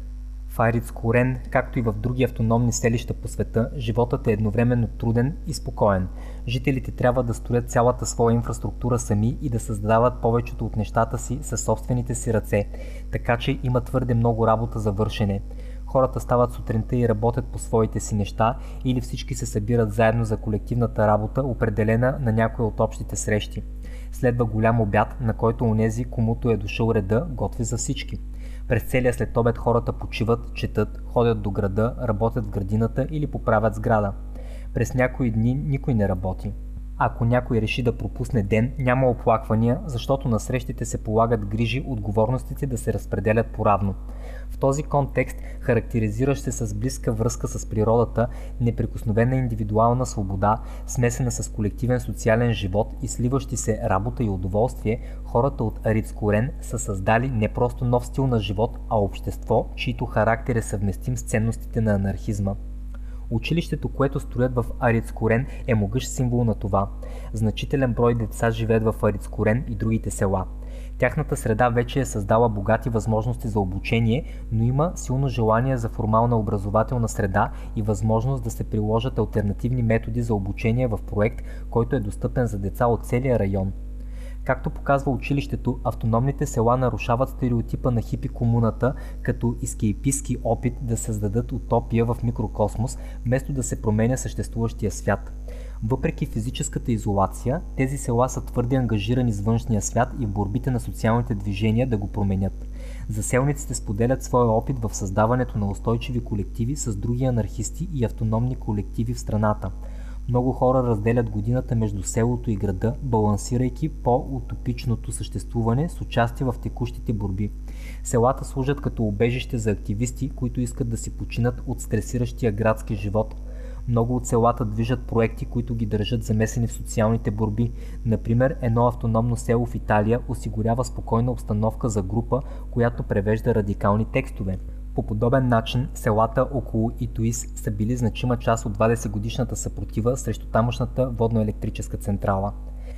В Арицкорен, както и в други автономни селища по света, животът е едновременно труден и спокоен. Жителите трябва да строят цялата своя инфраструктура сами и да създават повечето от нещата си със собствените си ръце, така че има твърде много работа за вършене. Хората стават сутринта и работят по своите си неща или всички се събират заедно за колективната работа, определена на някоя от общите срещи. Следва голям обяд, на който онези, комуто е дошъл реда, готви за всички. През целия следобед хората почиват, четат, ходят до града, работят в градината или поправят сграда. През някои дни никой не работи. Ако някой реши да пропусне ден, няма оплаквания, защото на срещите се полагат грижи, отговорностите да се разпределят поравно. В този контекст, характеризиращ се с близка връзка с природата, неприкосновена индивидуална свобода, смесена с колективен социален живот и сливащи се работа и удоволствие, хората от Арицкорен са създали не просто нов стил на живот, а общество, чийто характер е съвместим с ценностите на анархизма. Училището, което строят в Арицкорен, е могъщ символ на това. Значителен брой деца живеят в Арицкорен и другите села. Тяхната среда вече е създала богати възможности за обучение, но има силно желание за формална образователна среда и възможност да се приложат алтернативни методи за обучение в проект, който е достъпен за деца от целия район. Както показва училището, автономните села нарушават стереотипа на хипи комуната като ескейпистски опит да създадат утопия в микрокосмос, вместо да се променя съществуващия свят. Въпреки физическата изолация, тези села са твърде ангажирани с външния свят и в борбите на социалните движения да го променят. Заселниците споделят своя опит в създаването на устойчиви колективи с други анархисти и автономни колективи в страната. Много хора разделят годината между селото и града, балансирайки по-утопичното съществуване с участие в текущите борби. Селата служат като убежище за активисти, които искат да си починат от стресиращия градски живот. Много от селата движат проекти, които ги държат замесени в социалните борби. Например, едно автономно село в Италия осигурява спокойна обстановка за група, която превежда радикални текстове. По подобен начин, селата около Итуис са били значима част от 20-годишната съпротива срещу тамошната водноелектрическа централа.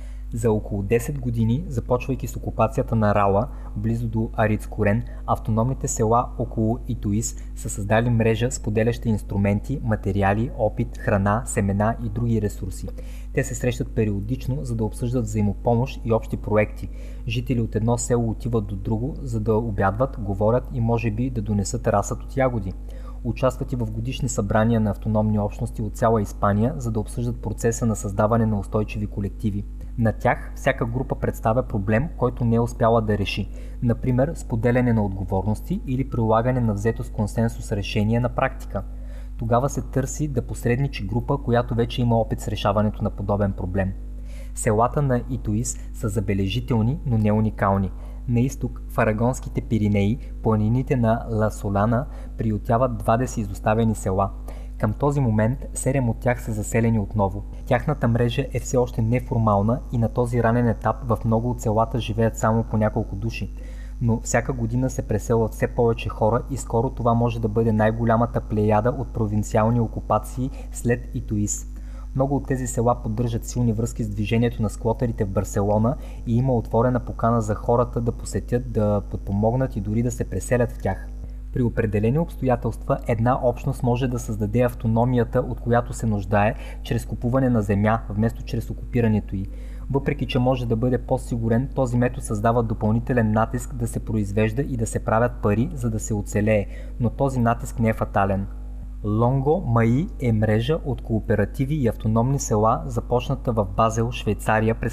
За около 10 години, започвайки с окупацията на Рала, близо до Арицкорен, автономните села около Итуис са създали мрежа, споделяща инструменти, материали, опит, храна, семена и други ресурси. Те се срещат периодично, за да обсъждат взаимопомощ и общи проекти. Жители от едно село отиват до друго, за да обядват, говорят и може би да донесат расът от ягоди. Участват и в годишни събрания на автономни общности от цяла Испания, за да обсъждат процеса на създаване на устойчиви колективи. На тях всяка група представя проблем, който не е успяла да реши, например споделяне на отговорности или прилагане на взето с консенсус решение на практика. Тогава се търси да посредничи група, която вече има опит с решаването на подобен проблем. Селата на Итуис са забележителни, но не уникални. На изток, в Арагонските Пиринеи, планините на Ла Соляна приютяват 20 изоставени села. Към този момент 7 от тях са заселени отново. Тяхната мрежа е все още неформална и на този ранен етап в много от селата живеят само по няколко души. Но всяка година се преселват все повече хора и скоро това може да бъде най-голямата плеяда от провинциални окупации след Итуис. Много от тези села поддържат силни връзки с движението на сквотерите в Барселона и има отворена покана за хората да посетят, да подпомогнат и дори да се преселят в тях. При определени обстоятелства една общност може да създаде автономията, от която се нуждае, чрез купуване на земя, вместо чрез окупирането й. Въпреки че може да бъде по-сигурен, този метод създава допълнителен натиск да се произвежда и да се правят пари, за да се оцелее, но този натиск не е фатален. Лонго Маи е мрежа от кооперативи и автономни села, започната в Базел, Швейцария през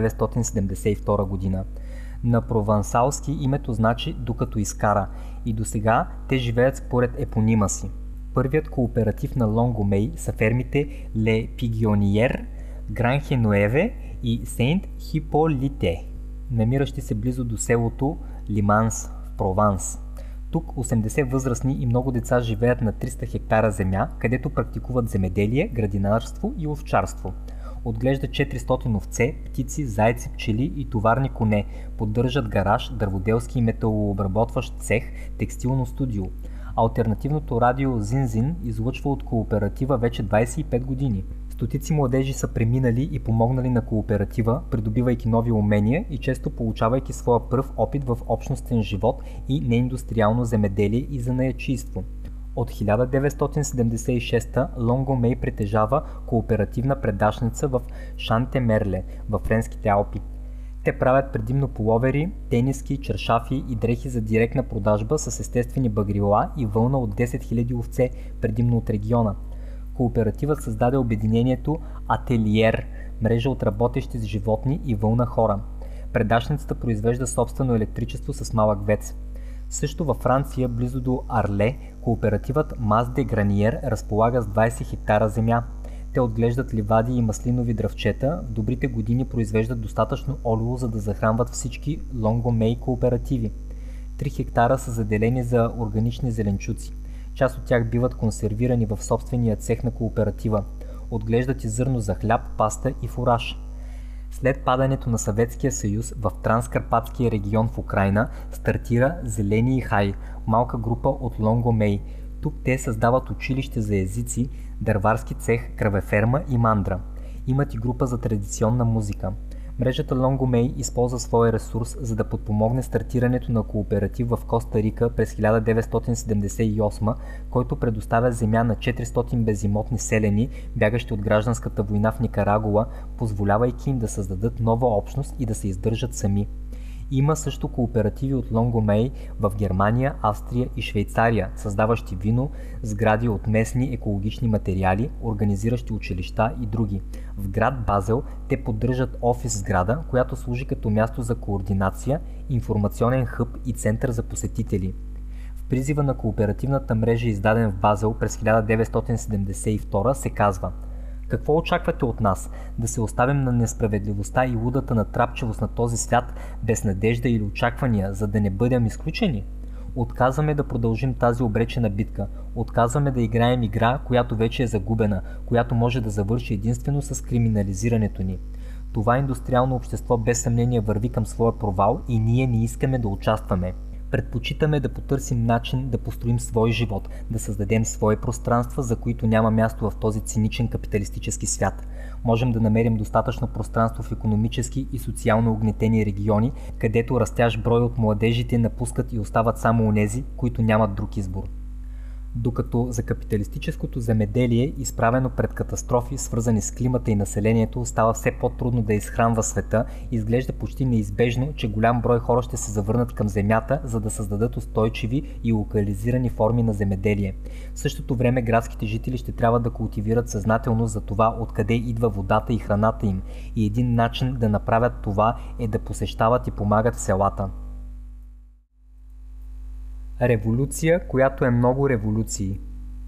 1972 година. На провансалски името значи "докато изкара" и досега те живеят според епонима си. Първият кооператив на Лонго Мей са фермите Ле Пигиониер, Гранхе-Нуеве и Сейнт Хиполите, намиращи се близо до селото Лиманс в Прованс. Тук 80 възрастни и много деца живеят на 300 хектара земя, където практикуват земеделие, градинарство и овчарство. Отглеждат 400 овце, птици, зайци, пчели и товарни коне, поддържат гараж, дърводелски и металообработващ цех, текстилно студио. Алтернативното радио Зинзин излъчва от кооператива вече 25 години. Стотици младежи са преминали и помогнали на кооператива, придобивайки нови умения и често получавайки своя пръв опит в общностен живот и неиндустриално земеделие и занаятчийство. От 1976 Лонго Мей притежава кооперативна предашница в Шантемерле, във Френските Алпи. Те правят предимно пуловери, тениски, чаршафи и дрехи за директна продажба с естествени багрила и вълна от 10 000 овце, предимно от региона. Кооперативът създаде обединението Ателиер, мрежа от работещи с животни и вълна хора. Предашницата произвежда собствено електричество с малък вец. Също във Франция, близо до Арле, кооперативът Маз де Граниер разполага с 20 хектара земя. Те отглеждат ливади и маслинови дръвчета, в добрите години произвеждат достатъчно олио, за да захранват всички Лонго Мей кооперативи. 3 хектара са заделени за органични зеленчуци. Част от тях биват консервирани в собствения цех на кооператива. Отглеждат и зърно за хляб, паста и фураж. След падането на Съветския съюз в Транскарпатския регион в Украйна стартира Зелени Хай, малка група от Лонго Мей. Тук те създават училище за езици, дърварски цех, кравеферма и мандра. Имат и група за традиционна музика. Мрежата Лонго Мей използва своя ресурс, за да подпомогне стартирането на кооператив в Коста Рика през 1978, който предоставя земя на 400 безимотни селяни, бягащи от гражданската война в Никарагуа, позволявайки им да създадат нова общност и да се издържат сами. Има също кооперативи от Лонго Мей в Германия, Австрия и Швейцария, създаващи вино, сгради от местни екологични материали, организиращи училища и други. В град Базел те поддържат офис сграда, която служи като място за координация, информационен хъб и център за посетители. В призива на кооперативната мрежа, издаден в Базел през 1972, се казва: "Какво очаквате от нас? Да се оставим на несправедливостта и лудата натрапчивост на този свят, без надежда или очаквания, за да не бъдем изключени? Отказваме да продължим тази обречена битка. Отказваме да играем игра, която вече е загубена, която може да завърши единствено с криминализирането ни. Това индустриално общество без съмнение върви към своя провал и ние не искаме да участваме. Предпочитаме да потърсим начин да построим свой живот, да създадем свои пространства, за които няма място в този циничен капиталистически свят. Можем да намерим достатъчно пространство в икономически и социално угнетени региони, където растящ брой от младежите напускат и остават само онези, които нямат друг избор." Докато за капиталистическото земеделие, изправено пред катастрофи, свързани с климата и населението, става все по-трудно да изхранва света, изглежда почти неизбежно, че голям брой хора ще се завърнат към земята, за да създадат устойчиви и локализирани форми на земеделие. В същото време градските жители ще трябва да култивират съзнателност за това откъде идва водата и храната им, и един начин да направят това е да посещават и помагат в селата. Революция, която е много революции.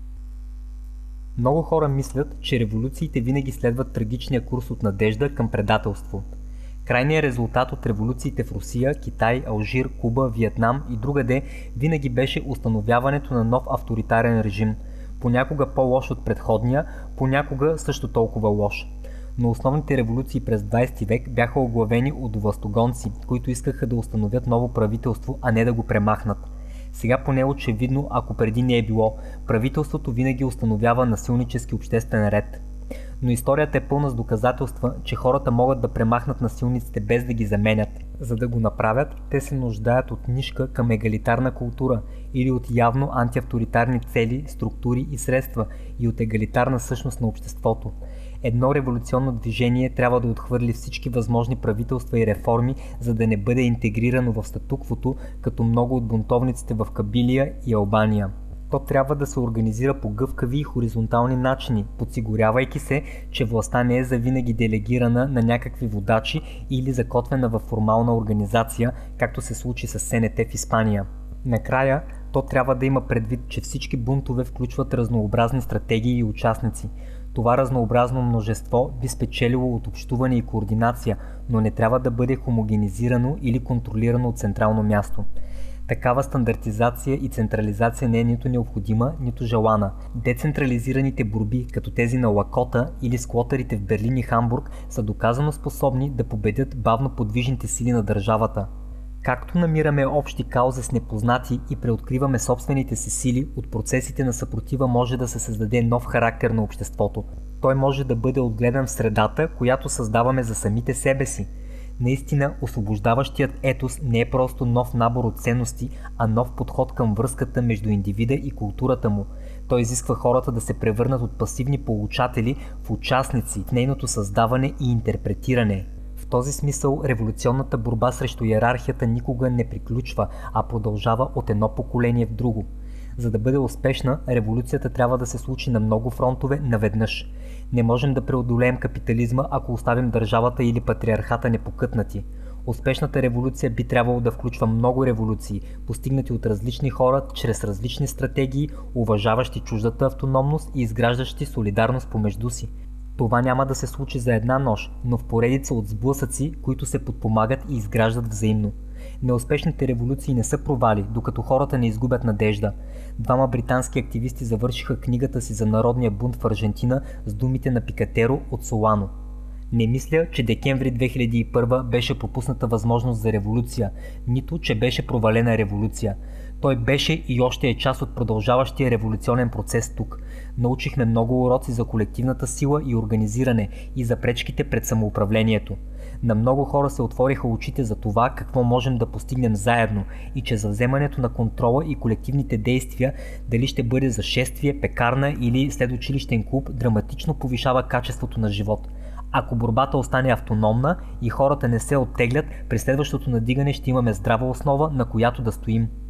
Много хора мислят, че революциите винаги следват трагичния курс от надежда към предателство. Крайният резултат от революциите в Русия, Китай, Алжир, Куба, Виетнам и другаде винаги беше установяването на нов авторитарен режим, понякога по-лош от предходния, понякога също толкова лош. Но основните революции през 20 век бяха оглавени от властогонци, които искаха да установят ново правителство, а не да го премахнат. Сега поне очевидно, ако преди не е било, правителството винаги установява насилнически обществен ред. Но историята е пълна с доказателства, че хората могат да премахнат насилниците без да ги заменят. За да го направят, те се нуждаят от нишка към егалитарна култура или от явно антиавторитарни цели, структури и средства и от егалитарна същност на обществото. Едно революционно движение трябва да отхвърли всички възможни правителства и реформи, за да не бъде интегрирано в статуквото, като много от бунтовниците в Кабилия и Албания. То трябва да се организира по гъвкави и хоризонтални начини, подсигурявайки се, че властта не е завинаги делегирана на някакви водачи или закотвена във формална организация, както се случи с СНТ в Испания. Накрая, то трябва да има предвид, че всички бунтове включват разнообразни стратегии и участници. Това разнообразно множество би спечелило от общуване и координация, но не трябва да бъде хомогенизирано или контролирано от централно място. Такава стандартизация и централизация не е нито необходима, нито желана. Децентрализираните борби, като тези на Лакота или сквотърите в Берлин и Хамбург, са доказано способни да победят бавно подвижните сили на държавата. Както намираме общи каузи с непознати и преоткриваме собствените си сили, от процесите на съпротива може да се създаде нов характер на обществото. Той може да бъде отгледан в средата, която създаваме за самите себе си. Наистина, освобождаващият етос не е просто нов набор от ценности, а нов подход към връзката между индивида и културата му. Той изисква хората да се превърнат от пасивни получатели в участници в нейното създаване и интерпретиране. В този смисъл революционната борба срещу иерархията никога не приключва, а продължава от едно поколение в друго. За да бъде успешна, революцията трябва да се случи на много фронтове наведнъж. Не можем да преодолеем капитализма, ако оставим държавата или патриархата непокътнати. Успешната революция би трябвало да включва много революции, постигнати от различни хора, чрез различни стратегии, уважаващи чуждата автономност и изграждащи солидарност помежду си. Това няма да се случи за една нощ, но в поредица от сблъсъци, които се подпомагат и изграждат взаимно. Неуспешните революции не са провали, докато хората не изгубят надежда. Двама британски активисти завършиха книгата си за народния бунт в Аржентина с думите на Пикатеро от Солано. Не мисля, че декември 2001 беше пропусната възможност за революция, нито че беше провалена революция. Той беше и още е част от продължаващия революционен процес тук. Научихме много уроци за колективната сила и организиране и за пречките пред самоуправлението. На много хора се отвориха очите за това какво можем да постигнем заедно и че за вземането на контрола и колективните действия, дали ще бъде за шествие, пекарна или следучилищен клуб, драматично повишава качеството на живот. Ако борбата остане автономна и хората не се оттеглят, при следващото надигане ще имаме здрава основа, на която да стоим.